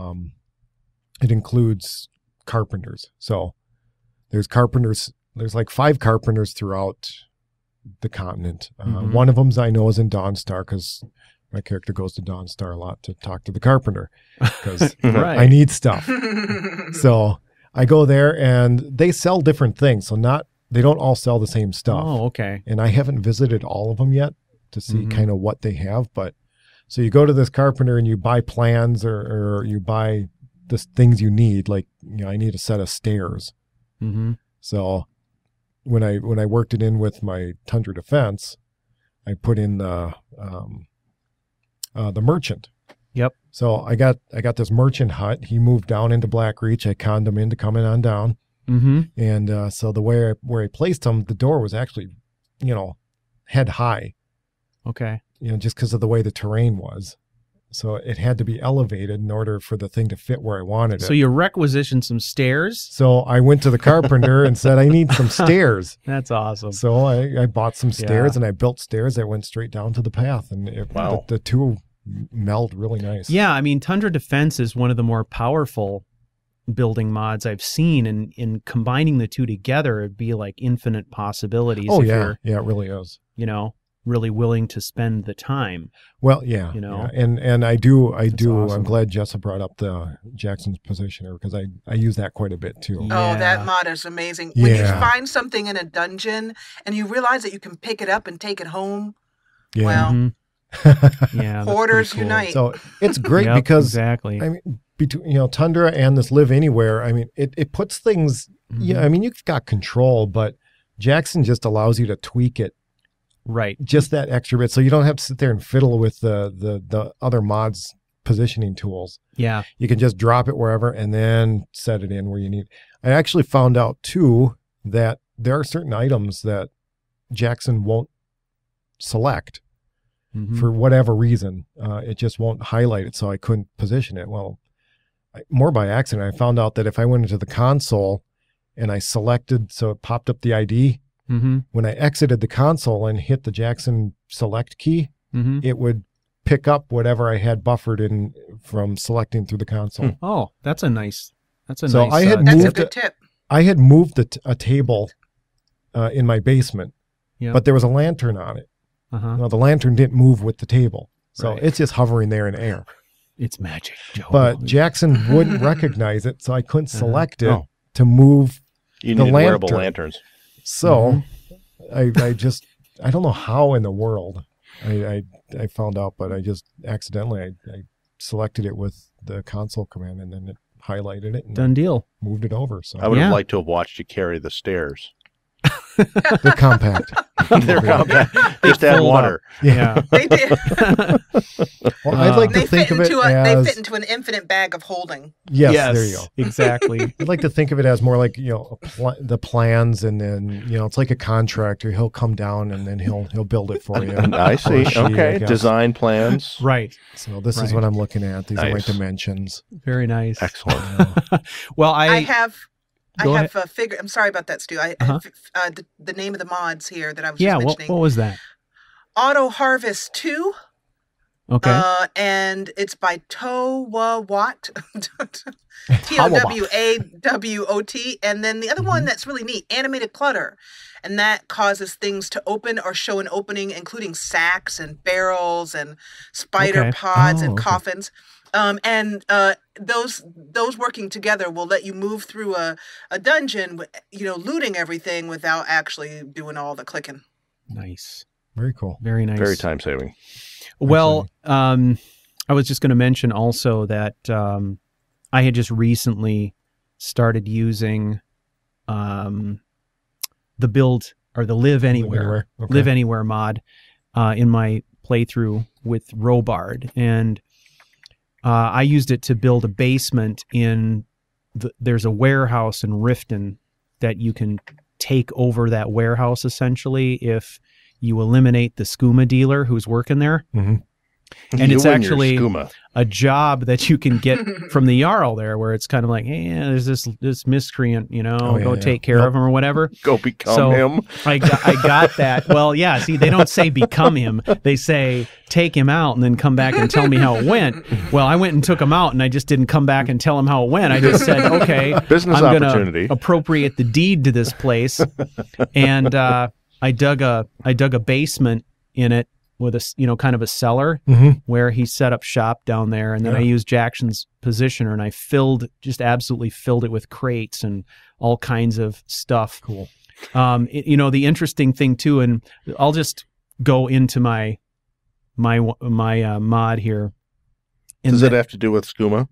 carpenters. So there's carpenters. There's like 5 carpenters throughout the continent. One of them I know is in Dawnstar, because my character goes to Dawnstar a lot to talk to the carpenter, because I need stuff. So I go there, and they sell different things. So they don't all sell the same stuff. Oh, okay. And I haven't visited all of them yet to see kind of what they have. But so you go to this carpenter and you buy plans or you buy the things you need. Like, I need a set of stairs. So when I worked it in with my Tundra Defense, I put in the merchant. Yep. So I got this merchant hut. He moved down into Blackreach. I conned him into coming on down. And so the way where I placed him, the door was actually, head high. Okay. Just because of the way the terrain was. So it had to be elevated in order for the thing to fit where I wanted it. So you requisitioned some stairs? So I went to the carpenter and said, I need some stairs. That's awesome. So I bought some stairs and I built stairs that went straight down to the path. And the two meld really nice. Yeah, I mean, Tundra Defense is one of the more powerful building mods I've seen, and in combining the two together, it'd be like infinite possibilities. Oh, if yeah. Yeah, it really is. Really willing to spend the time. Well, yeah. And I do. Awesome. I'm glad Jessa brought up the Jackson's Positioner, because I use that quite a bit too. Oh, that mod is amazing. When you find something in a dungeon and you realize that you can pick it up and take it home, well, hoarders cool. unite. So it's great because exactly. I mean, between Tundra and this Live Anywhere, I mean, it puts things. I mean, you've got control, but Jackson just allows you to tweak it. Right. Just that extra bit. So you don't have to sit there and fiddle with the other mods positioning tools. Yeah. You can just drop it wherever and then set it in where you need. I actually found out too that there are certain items that Jackson won't select for whatever reason. It just won't highlight it. So I couldn't position it. Well, more by accident, I found out that if I went into the console and I selected, so it popped up the ID, when I exited the console and hit the Jackson select key, it would pick up whatever I had buffered in from selecting through the console. Oh, that's a nice. That's a good tip. I had moved a table in my basement, but there was a lantern on it. Well, the lantern didn't move with the table, so it's just hovering there in air. It's magic, Joe. But Jackson wouldn't recognize it, so I couldn't select it to move you the need lantern. wearable lanterns. So I don't know how in the world I found out, but I just accidentally I selected it with the console command, and then it highlighted it and done deal. Moved it over. So I would have liked to have watched you carry the stairs. They're compact. They're compact. Just add water. Yeah. They did. Well, I'd like to think of it as... They fit into an infinite bag of holding. Yes, there you go. Exactly. I'd like to think of it as more like, the plans, and then, it's like a contractor. He'll come down and then he'll build it for you. I see. Okay. Design plans. Right. So this is what I'm looking at. These are my dimensions. Very nice. Excellent. Well, I have a figure. I'm sorry about that, Stu. I have the name of the mods here that I was just mentioning. What was that? Auto Harvest 2. Okay. And it's by Towawat. Towawot. And then the other one that's really neat, Animated Clutter. And that causes things to open or show an opening, including sacks and barrels and spider pods and coffins. And those working together will let you move through a dungeon, looting everything without actually doing all the clicking. Nice. Very cool. Very nice. Very time saving. Well, I was just going to mention also that I had just recently started using the build or the Live Anywhere Live Anywhere mod in my playthrough with Robard, and I used it to build a basement in there's a warehouse in Riften that you can take over that warehouse essentially if you eliminate the skooma dealer who's working there. Mm-hmm. And it's actually a job that you can get from the Jarl there, where it's kind of like, hey, there's this miscreant, go take care of him or whatever. Go become him. I got that. Well, yeah, see, they don't say become him. They say take him out and then come back and tell me how it went. Well, I went and took him out, and I just didn't come back and tell him how it went. I just said, okay, business I'm opportunity. Gonna appropriate the deed to this place. And I dug a basement in it with a kind of a cellar where he set up shop down there, and then I used Jackson's positioner, and I absolutely filled it with crates and all kinds of stuff. Cool. The interesting thing too, and I'll just go into my mod here. Does it have to do with skooma?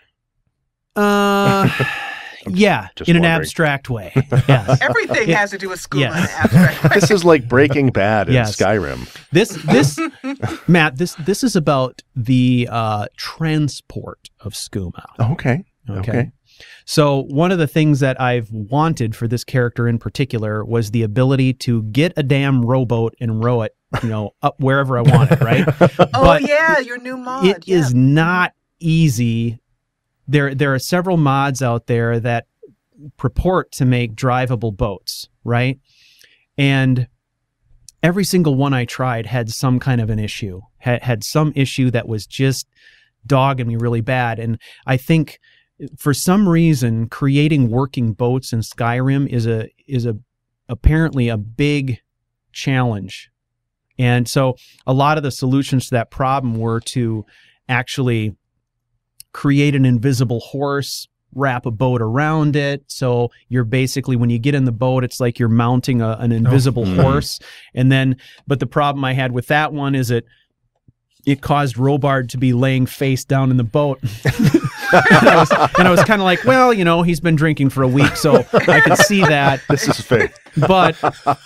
Yeah, in an abstract way. Yes. Everything has to do with skooma in an abstract way. This is like Breaking Bad in Skyrim. This Matt, this is about the transport of skooma. Okay. So one of the things that I've wanted for this character in particular was the ability to get a damn rowboat and row it, up wherever I want it, right? But your new mod. It is not easy. There are several mods out there that purport to make drivable boats, right? And every single one I tried had some kind of an issue, had some issue that was just dogging me really bad. And I think for some reason, creating working boats in Skyrim is apparently a big challenge. And so a lot of the solutions to that problem were to actually create an invisible horse, wrap a boat around it. So you're basically, when you get in the boat, it's like you're mounting an invisible horse. And then, but the problem I had with that one is it caused Robard to be laying face down in the boat. and I was kind of like, well, he's been drinking for a week, so I could see that. This is fake. But,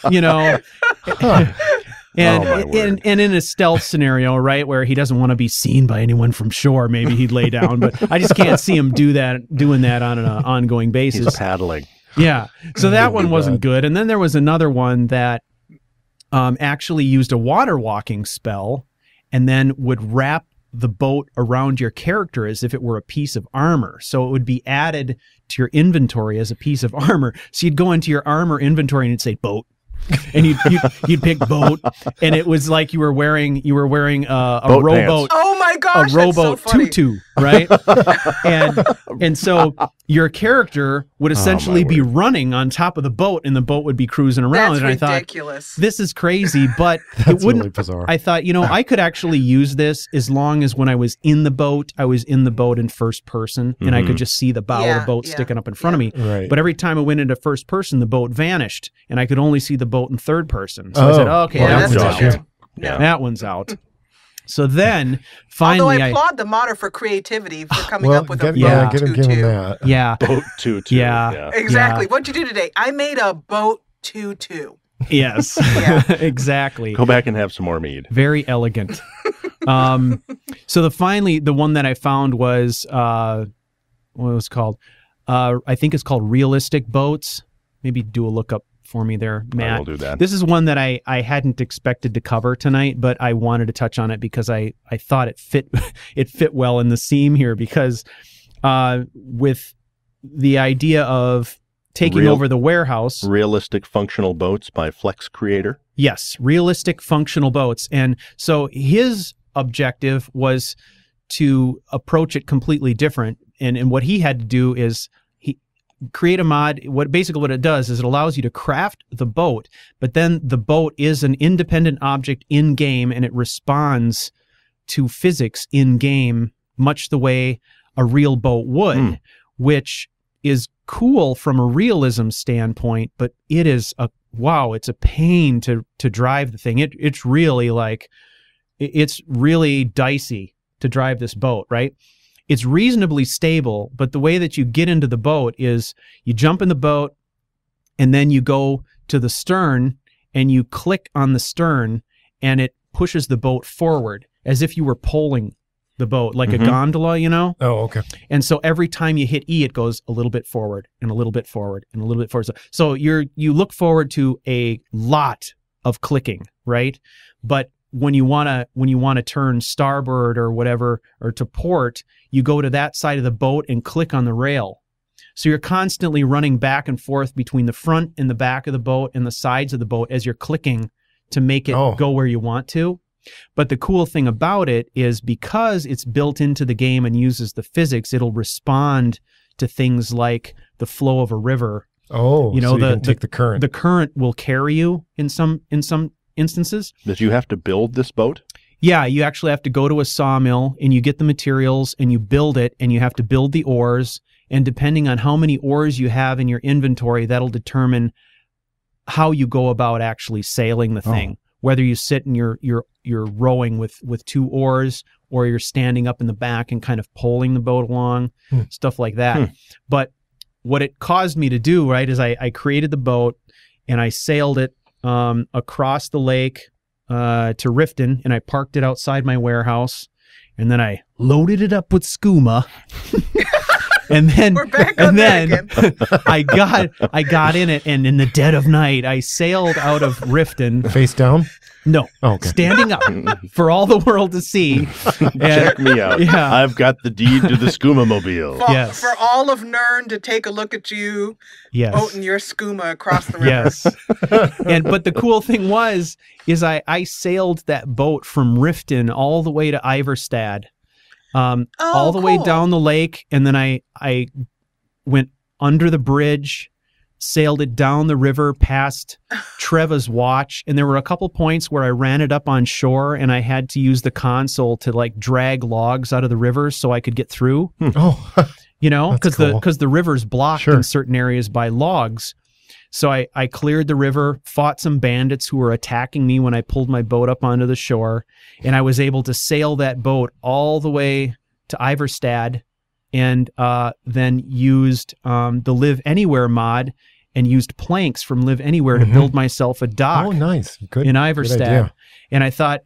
And in a stealth scenario, right, where he doesn't want to be seen by anyone from shore, maybe he'd lay down. But I just can't see him doing that on an ongoing basis. He's paddling. Yeah. So that one wasn't good. And then there was another one that actually used a water walking spell and then would wrap the boat around your character as if it were a piece of armor. So it would be added to your inventory as a piece of armor. So you'd go into your armor inventory and it'd say boat. And you'd pick boat, and it was like you were wearing a rowboat. Oh my gosh, a rowboat that's so funny. tutu, right? and so your character would essentially be running on top of the boat, and the boat would be cruising around. That's and ridiculous. I thought, this is crazy, but That's it wouldn't. really bizarre. I thought, I could actually use this as long as when I was in the boat, I was in the boat in first person, and I could just see the bow of the boat sticking up in front of me. Right. But every time I went into first person, the boat vanished, and I could only see the boat in third person. So I said, okay, that one's out. No. That one's out. So then, finally, although I applaud the modder for creativity for coming up with a boat get him that. Yeah. Boat tutu. Yeah. Exactly. What'd you do today? I made a boat tutu. Yes. Exactly. Go back and have some more mead. Very elegant. So the one that I found was what was it called? I think it's called Realistic Boats. Maybe do a lookup for me there, Matt. I will do that. This is one that I hadn't expected to cover tonight, but I wanted to touch on it because I thought it fit well in the theme here, because with the idea of taking over the warehouse. Realistic Functional Boats by Flex Creator. Yes, Realistic Functional Boats. And so his objective was to approach it completely different. And what he had to do is create a mod. What it does is it allows you to craft the boat, but then the boat is an independent object in game, and it responds to physics in game much the way a real boat would, which is cool from a realism standpoint, but it is it's a pain to drive the thing. It's really like, it's really dicey to drive this boat, right? It's reasonably stable, but the way that you get into the boat is you jump in the boat and then you go to the stern and you click on the stern and it pushes the boat forward as if you were poling the boat, like a gondola, you know? Oh, okay. And so every time you hit E, it goes a little bit forward and a little bit forward and a little bit forward. So you look forward to a lot of clicking, right? But when you want to turn starboard or whatever, or to port, you go to that side of the boat and click on the rail. So you're constantly running back and forth between the front and the back of the boat and the sides of the boat as you're clicking to make it go where you want to. But the cool thing about it is because it's built into the game and uses the physics, it'll respond to things like the flow of a river. Oh, you know, so you can take the current. The current will carry you in some instances. Did you have to build this boat? Yeah, you actually have to go to a sawmill and you get the materials and you build it, and you have to build the oars. And depending on how many oars you have in your inventory, that'll determine how you go about actually sailing the thing. Whether you sit and you're rowing with 2 oars, or you're standing up in the back and kind of poling the boat along, stuff like that. But what it caused me to do, right, is I created the boat and I sailed it across the lake to Riften, and I parked it outside my warehouse, and then I loaded it up with skooma. And then, I got in it, and in the dead of night, I sailed out of Riften. Face down? No. Oh, okay. Standing up for all the world to see. Check me out. Yeah. I've got the deed to the skooma mobile. For all of Nern to take a look at you boating your skooma across the river. Yes. But the cool thing is I sailed that boat from Riften all the way to Iverstad. All the way down the lake, and then I went under the bridge, sailed it down the river past Treva's Watch, and there were a couple points where I ran it up on shore, and I had to use the console to like drag logs out of the river so I could get through. You know, because the river's blocked in certain areas by logs. So I cleared the river, fought some bandits who were attacking me when I pulled my boat up onto the shore, and I was able to sail that boat all the way to Iverstad, and then used the Live Anywhere mod and used planks from Live Anywhere to build myself a dock. Oh, nice. Good. In Iverstad. And I thought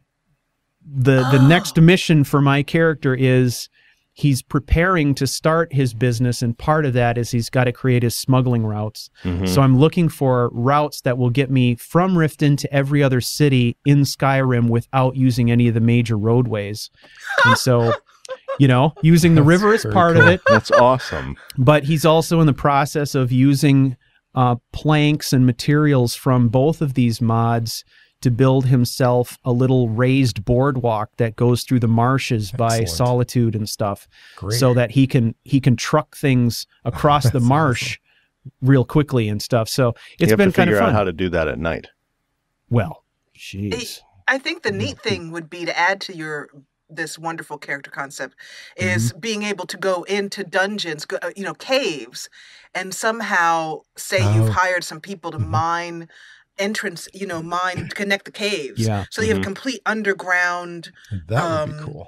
the next mission for my character is he's preparing to start his business, and part of that is he's got to create his smuggling routes. So I'm looking for routes that will get me from Riften to every other city in Skyrim without using any of the major roadways. And so, you know, using the river is part of it. That's awesome. But he's also in the process of using planks and materials from both of these mods to build himself a little raised boardwalk that goes through the marshes by Solitude and stuff. Great. So that he can truck things across the marsh real quickly and stuff. So it's been kind of fun. You have to figure out how to do that at night. Well, jeez. I think the neat thing would be to add to this wonderful character concept is being able to go into dungeons, caves, and somehow say you've hired some people to mine entrance, mine to connect the caves. Yeah. So you have a complete underground that would be cool.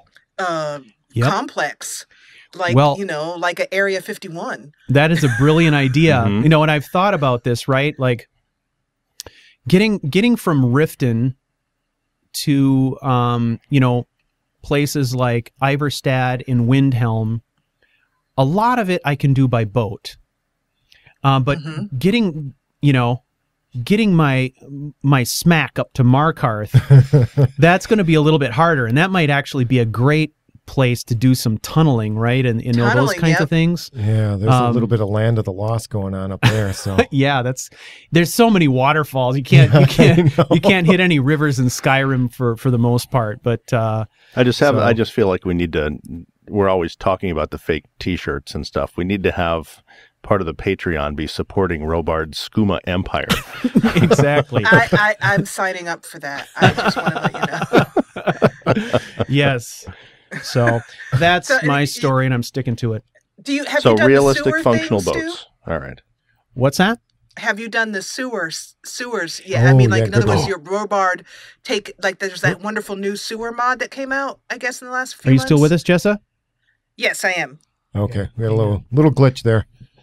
Complex. Like an Area 51. That is a brilliant idea. And I've thought about this, right? Like getting from Riften to places like Iverstad and Windhelm, a lot of it I can do by boat. But getting my smack up to Markarth, that's going to be a little bit harder, and that might actually be a great place to do some tunneling, right? And those kinds of things. Yeah, there's a little bit of Land of the Lost going on up there. So yeah, there's so many waterfalls. You can't hit any rivers in Skyrim for the most part. But I just feel like we need to. We're always talking about the fake T-shirts and stuff. We need to have part of the Patreon be supporting Robard's skooma empire. Exactly. I'm signing up for that. I just want to let you know. Yes. So that's my story, and I'm sticking to it. Have So you done realistic the sewer functional things, boats. All right. What's that? Have you done the sewers? Yeah, I Oh, mean, like yeah, in other good words, one. your Robard there's that wonderful new sewer mod that came out, I guess, in the last few Are you months. still with us, Jessa? Yes, I am. Okay, we had a little glitch there.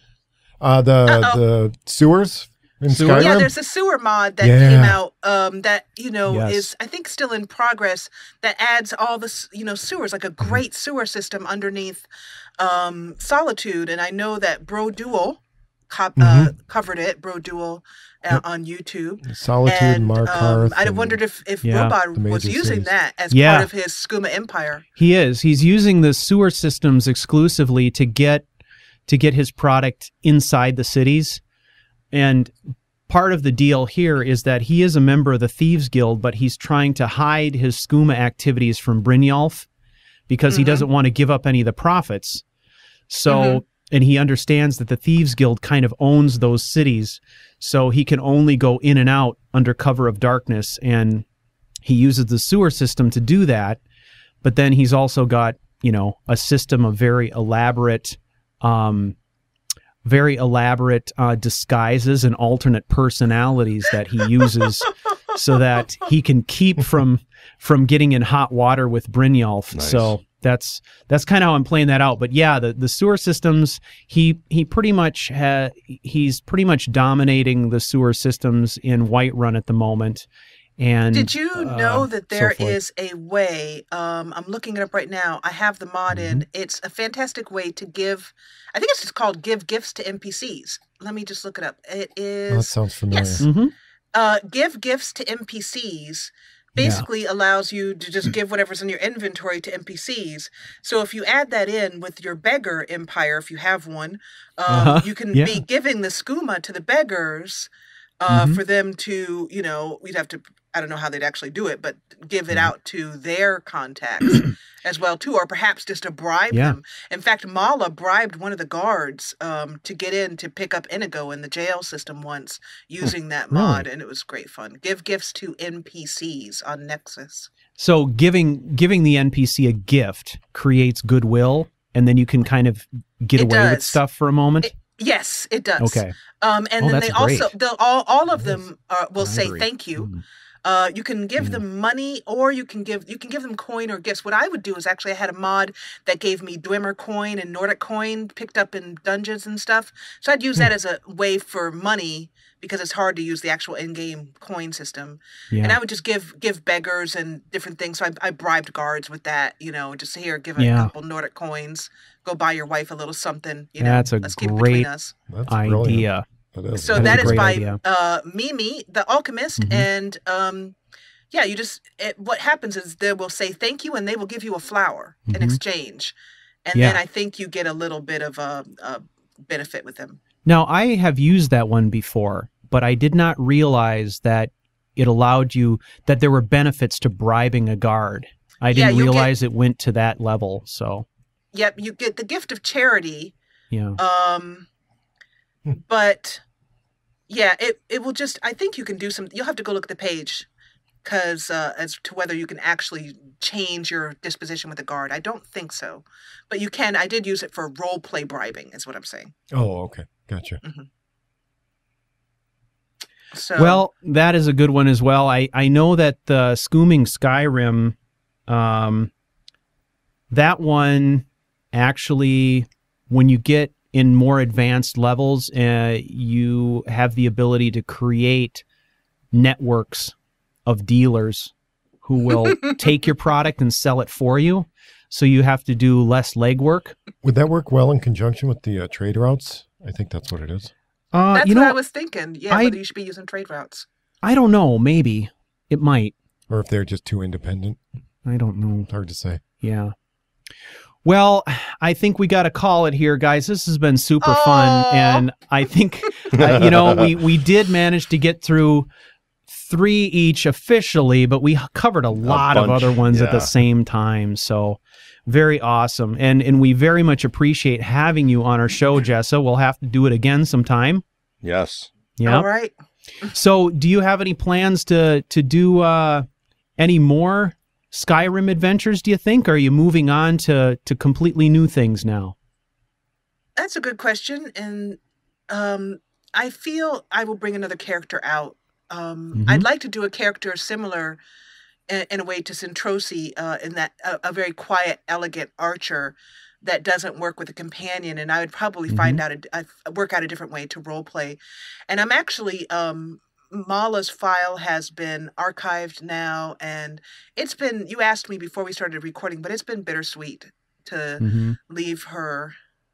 The sewers in Skyrim. Yeah, there's a sewer mod that Yeah. came out that Yes. is I think still in progress, that adds all the sewers, like a great sewer system underneath Solitude. And I know that Bro Duel covered it, Bro Duel on YouTube. Solitude, And Markarth. I and wondered if Yeah, Robot the was major using cities. that as Yeah. part of his Skooma Empire. He is. He's using the sewer systems exclusively to get his product inside the cities. And part of the deal here is that he is a member of the Thieves Guild, but he's trying to hide his skooma activities from Brynjolf because he doesn't want to give up any of the profits. So, and he understands that the Thieves Guild kind of owns those cities, so he can only go in and out under cover of darkness, and he uses the sewer system to do that. But then he's also got, a system of very elaborate disguises and alternate personalities that he uses so that he can keep from getting in hot water with Brynjolf. Nice. So that's kind of how I'm playing that out. But yeah, the sewer systems, he's pretty much dominating the sewer systems in Whiterun at the moment. And Did you know that there so forth. is a way? I'm looking it up right now. I have the mod in. It's a fantastic way to give. I think it's just called "Give Gifts to NPCs." Let me just look it up. It is. Oh, that sounds familiar. Yes. Give gifts to NPCs basically allows you to just give whatever's in your inventory to NPCs. So if you add that in with your beggar empire, if you have one, you can be giving the skooma to the beggars for them to, we'd have to, I don't know how they'd actually do it, but give it out to their contacts as well, too, or perhaps just to bribe them. In fact, Mala bribed one of the guards to get in to pick up Inigo in the jail system once using that mod, and it was great fun. Give gifts to NPCs on Nexus. So giving the NPC a gift creates goodwill, and then you can kind of get away with stuff for a moment. Yes, it does. Okay. And then that's they also, great. all of them will say Bribery. thank you. You can give them money, or you can give them coin or gifts. What I would do is actually I had a mod that gave me Dwemer coin and Nordic coin picked up in dungeons and stuff. So I'd use that as a way for money because it's hard to use the actual in-game coin system. Yeah. And I would just give beggars and different things. So I bribed guards with that, just here, give a couple Nordic coins. Go buy your wife a little something. That's a let's keep it great between us. That's idea. brilliant. That is. So That is that a is great by idea. Mimi, the alchemist, and you just what happens is they will say thank you, and they will give you a flower in exchange, and then I think you get a little bit of a benefit with them. Now, I have used that one before, but I did not realize that it allowed you, that there were benefits to bribing a guard. I didn't realize it went to that level, so. Yep, you get the gift of charity. Yeah. But yeah, it will just, I think you can do some, you'll have to go look at the page because as to whether you can actually change your disposition with a guard. I don't think so, but you can. I did use it for role play bribing is what I'm saying. Oh, okay. Gotcha. So, Well, that is a good one as well. I know that the Skooming Skyrim, that one actually, when you get in more advanced levels, you have the ability to create networks of dealers who will take your product and sell it for you. So you have to do less legwork. Would that work well in conjunction with the trade routes? I think that's what it is. that's what I was thinking. Yeah, whether you should be using trade routes. I don't know. Maybe it might. Or if they're just too independent. I don't know. It's hard to say. Yeah. Well, I think we got to call it here, guys. This has been super fun. And I think, we did manage to get through 3 each officially, but we covered a lot of other ones at the same time. So very awesome. And we very much appreciate having you on our show, Jessa. We'll have to do it again sometime. Yes. Yeah. All right. So do you have any plans to do any more Skyrim adventures, do you think? Or are you moving on to completely new things now? That's a good question, and I feel I will bring another character out. I'd like to do a character similar in a way to Centrosi, in that a very quiet, elegant archer that doesn't work with a companion, and I would probably work out a different way to role play. And I'm actually Mala's file has been archived now, and it's been, you asked me before we started recording, but it's been bittersweet to leave her.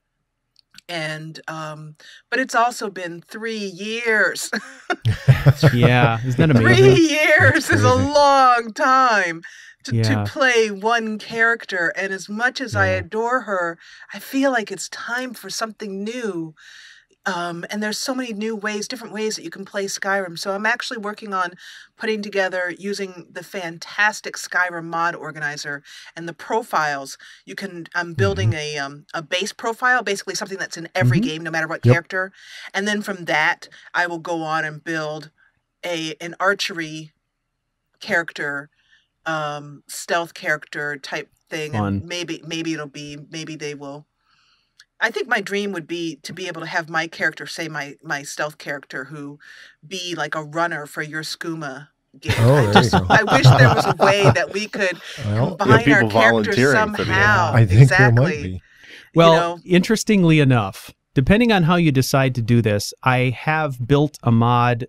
And but it's also been 3 years. Yeah, isn't that amazing? 3 years is a long time to play one character. And as much as I adore her, I feel like it's time for something new. And there's so many new ways, different ways that you can play Skyrim. So I'm actually working on putting together, using the fantastic Skyrim mod organizer and the profiles. I'm building a base profile, basically something that's in every game, no matter what character. And then from that, I will go on and build an archery character, stealth character type thing. Fun. And maybe they will. I think my dream would be to be able to have my character, say my stealth character, who be like a runner for your skooma game. Oh, there you go. I wish there was a way that we could combine our characters somehow. I think there might be. Well, interestingly enough, depending on how you decide to do this, I have built a mod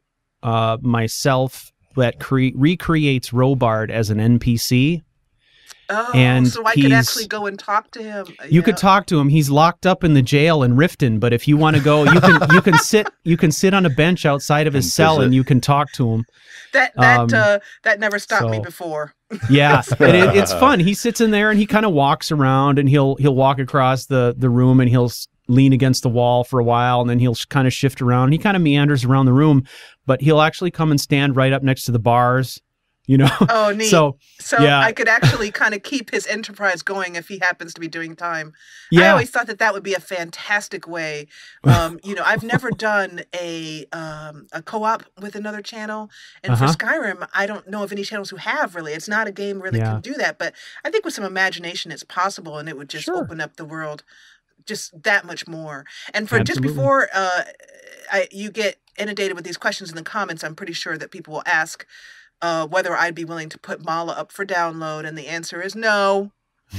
myself that recreates Robard as an NPC. Oh, and so I could actually go and talk to him. You could talk to him. He's locked up in the jail in Riften, but if you want to go, you can sit on a bench outside of his cell and you can talk to him. That never stopped me before. Yeah, it's fun. He sits in there and he kind of walks around, and he'll walk across the room, and he'll lean against the wall for a while, and then he'll kind of shift around. He kind of meanders around the room, but he'll actually come and stand right up next to the bars. Oh, neat. So yeah. I could actually kind of keep his enterprise going if he happens to be doing time. Yeah. I always thought that would be a fantastic way. I've never done a co-op with another channel, and for Skyrim, I don't know of any channels who have really. It's not a game really can do that, but I think with some imagination, it's possible, and it would just open up the world just that much more. And for just before you get inundated with these questions in the comments, I'm pretty sure that people will ask whether I'd be willing to put Mala up for download, and the answer is no.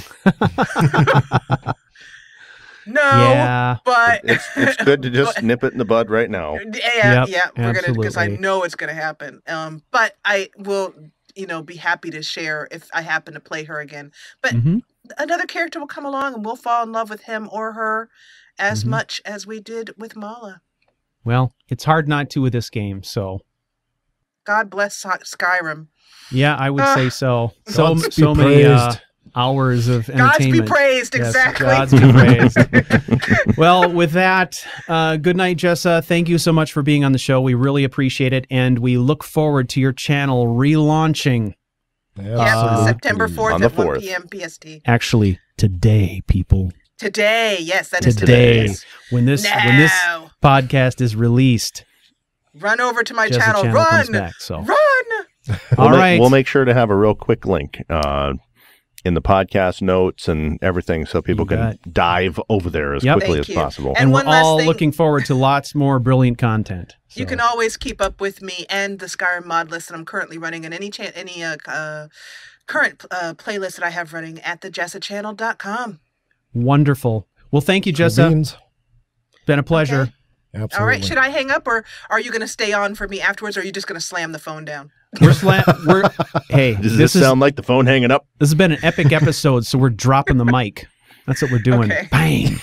No, but it's good to just nip it in the bud right now. Yeah, we're gonna, because I know it's gonna happen. But I will, be happy to share if I happen to play her again. But another character will come along, and we'll fall in love with him or her as much as we did with Mala. Well, it's hard not to with this game, so. God bless Skyrim. Yeah, I would say so. So many hours of entertainment. Gods be praised, exactly. Yes, Gods be praised. Well, with that, good night, Jessa. Thank you so much for being on the show. We really appreciate it, and we look forward to your channel relaunching. September 4th on at the 1 4th. p.m. PST. Actually, today, people. Today, yes, that is today. Yes. When this podcast is released. Run over to my Jessa channel. Channel Run! comes back, so. Run! All right. We'll make sure to have a real quick link in the podcast notes and everything so people can dive over there as quickly as possible. And we're all looking forward to lots more brilliant content. So. You can always keep up with me and the Skyrim mod list that I'm currently running, and any current playlist that I have running at thejessachannel.com. Wonderful. Well, thank you, Jessa. Been a pleasure. Okay. Absolutely. All right. Should I hang up, or are you going to stay on for me afterwards, or are you just going to slam the phone down? Hey, does this sound like the phone hanging up? This has been an epic episode, so we're dropping the mic. That's what we're doing. Okay. Bang.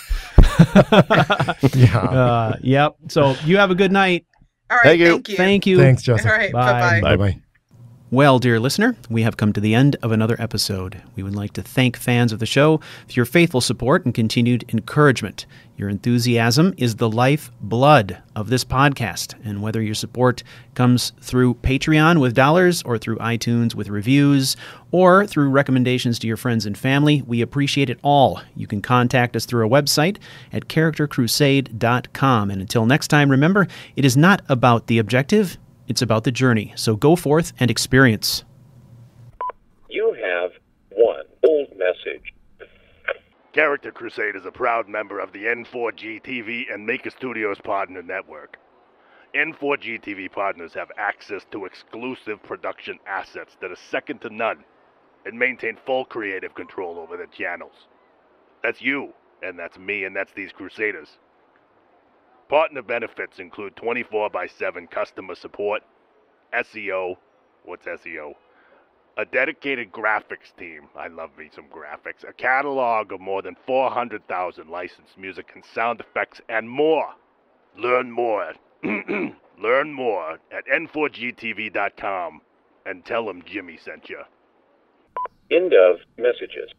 Yep. So you have a good night. All right. Thank you. Thank you. Thanks, Jessa. All right. Bye. Bye-bye. Bye-bye. Well, dear listener, we have come to the end of another episode. We would like to thank fans of the show for your faithful support and continued encouragement. Your enthusiasm is the lifeblood of this podcast, and whether your support comes through Patreon with dollars, or through iTunes with reviews, or through recommendations to your friends and family, we appreciate it all. You can contact us through our website at charactercrusade.com. And until next time, remember, it is not about the objective, it's about the journey. So go forth and experience. You have one old message. Character Crusade is a proud member of the N4G TV and Maker Studios Partner Network. N4G TV partners have access to exclusive production assets that are second to none and maintain full creative control over their channels. That's you, and that's me, and that's these Crusaders. Partner benefits include 24/7 customer support, SEO, what's SEO? A dedicated graphics team, I love me some graphics, a catalog of more than 400,000 licensed music and sound effects, and more. Learn more. Learn more at n4gtv.com and tell them Jimmy sent you. End of messages.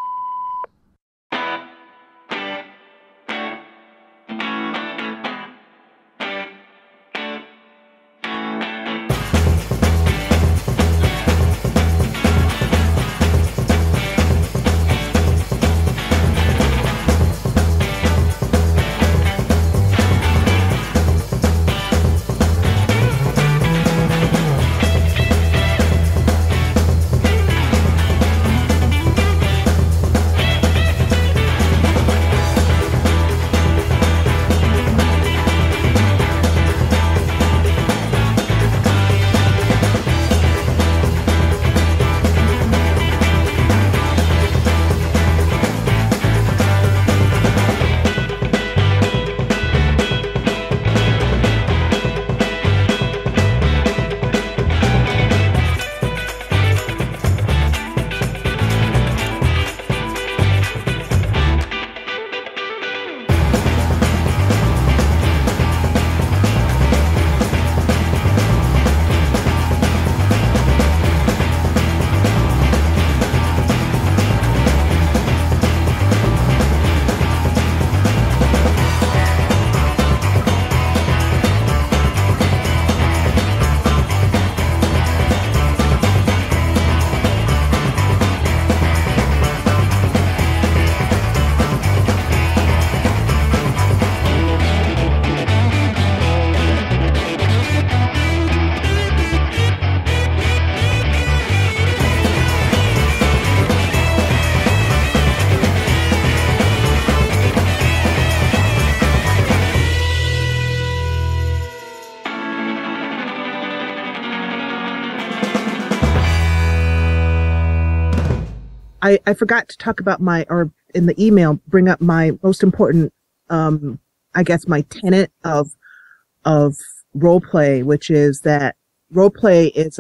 I forgot to talk about or in the email, bring up my most important, I guess my tenet of role play, which is that role play is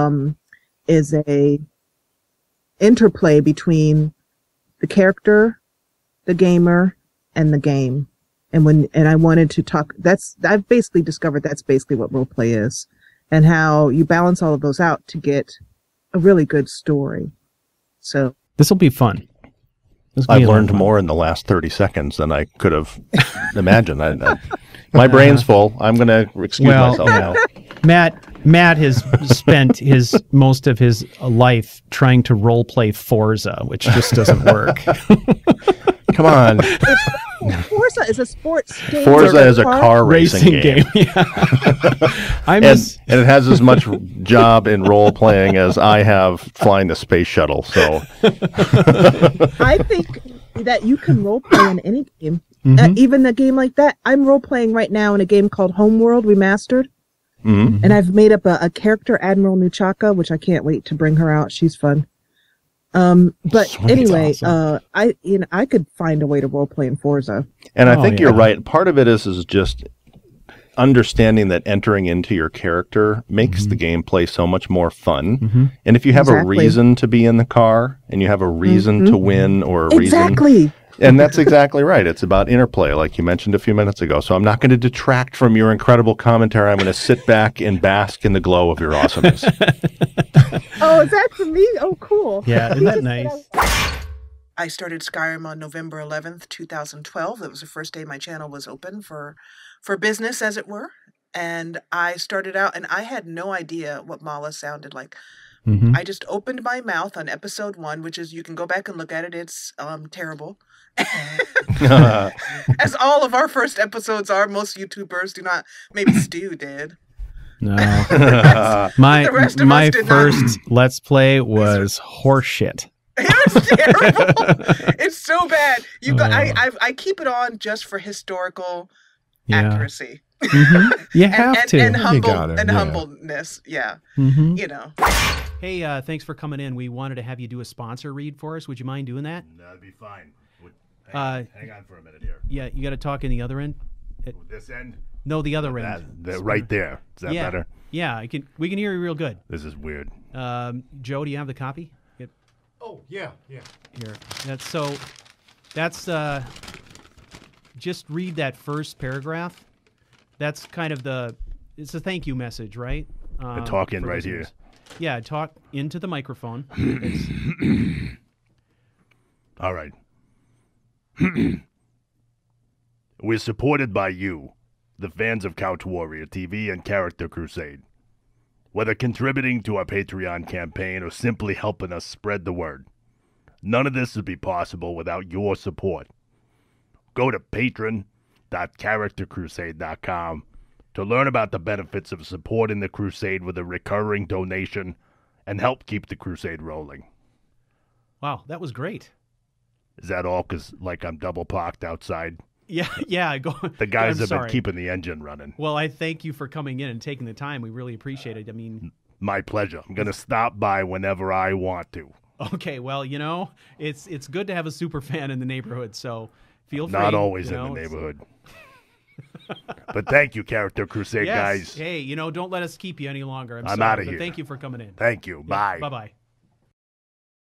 a interplay between the character, the gamer, and the game. And I wanted to talk, I've basically discovered that's basically what role play is, and how you balance all of those out to get a really good story. So This will be fun. I've learned more in the last 30 seconds than I could have imagined. My brain's full. I'm going to excuse myself now. Matt has spent most of his life trying to role play Forza, which just doesn't work. Come on. Forza is a sports game. Forza is a car racing game. Yeah. And it has as much job in role playing as I have flying the space shuttle. So I think that you can role play in any game, even a game like that. I'm role playing right now in a game called Homeworld Remastered, and I've made up a character, Admiral Nuchaka, which I can't wait to bring her out. She's fun. But Sweet, anyway, awesome. I could find a way to role play in Forza. And I think you're right. Part of it is just understanding that entering into your character makes the gameplay so much more fun. And if you have a reason to be in the car and you have a reason to win or a reason. And that's exactly right. It's about interplay, like you mentioned a few minutes ago. So I'm not going to detract from your incredible commentary. I'm going to sit back and bask in the glow of your awesomeness. Oh, is that for me? Oh, cool. Yeah, isn't that nice? I started Skyrim on November 11th, 2012. That was the first day my channel was open for business, as it were. And I started out, and I had no idea what Mala sounded like. I just opened my mouth on episode 1, which is, you can go back and look at it. It's terrible. As all of our first episodes are. Most YouTubers do not. Maybe Stu did. No. My first Let's Play was horseshit. It was terrible. It's so bad. You got. I keep it on just for historical accuracy. You have to. And humble gotta, and yeah. humbleness. Yeah. You know. Hey, thanks for coming in. We wanted to have you do a sponsor read for us. Would you mind doing that? That'd be fine. Hang on for a minute here. Yeah, you got to talk in the other end. This end? No, the other end. Right there. Is that better? Yeah, we can hear you real good. This is weird. Joe, do you have the copy? Oh, yeah. Here. That's just read that first paragraph. That's kind of it's a thank you message, right? Talk in right listeners. here. Yeah, talk into the microphone. All right. We're supported by you, the fans of Couch Warrior TV and Character Crusade. Whether contributing to our Patreon campaign or simply helping us spread the word, none of this would be possible without your support. Go to patron.charactercrusade.com to learn about the benefits of supporting the crusade with a recurring donation and help keep the crusade rolling. Wow, that was great. Is that all? Because, I'm double parked outside. Yeah. The guys have been keeping the engine running. Well, I thank you for coming in and taking the time. We really appreciate it. I mean, my pleasure. I'm going to stop by whenever I want to. Okay, well, it's good to have a super fan in the neighborhood, so feel free. Not always in the neighborhood. But thank you, Character Crusade guys. Hey, don't let us keep you any longer. I'm out of but here. Thank you for coming in. Thank you. Bye. Bye-bye.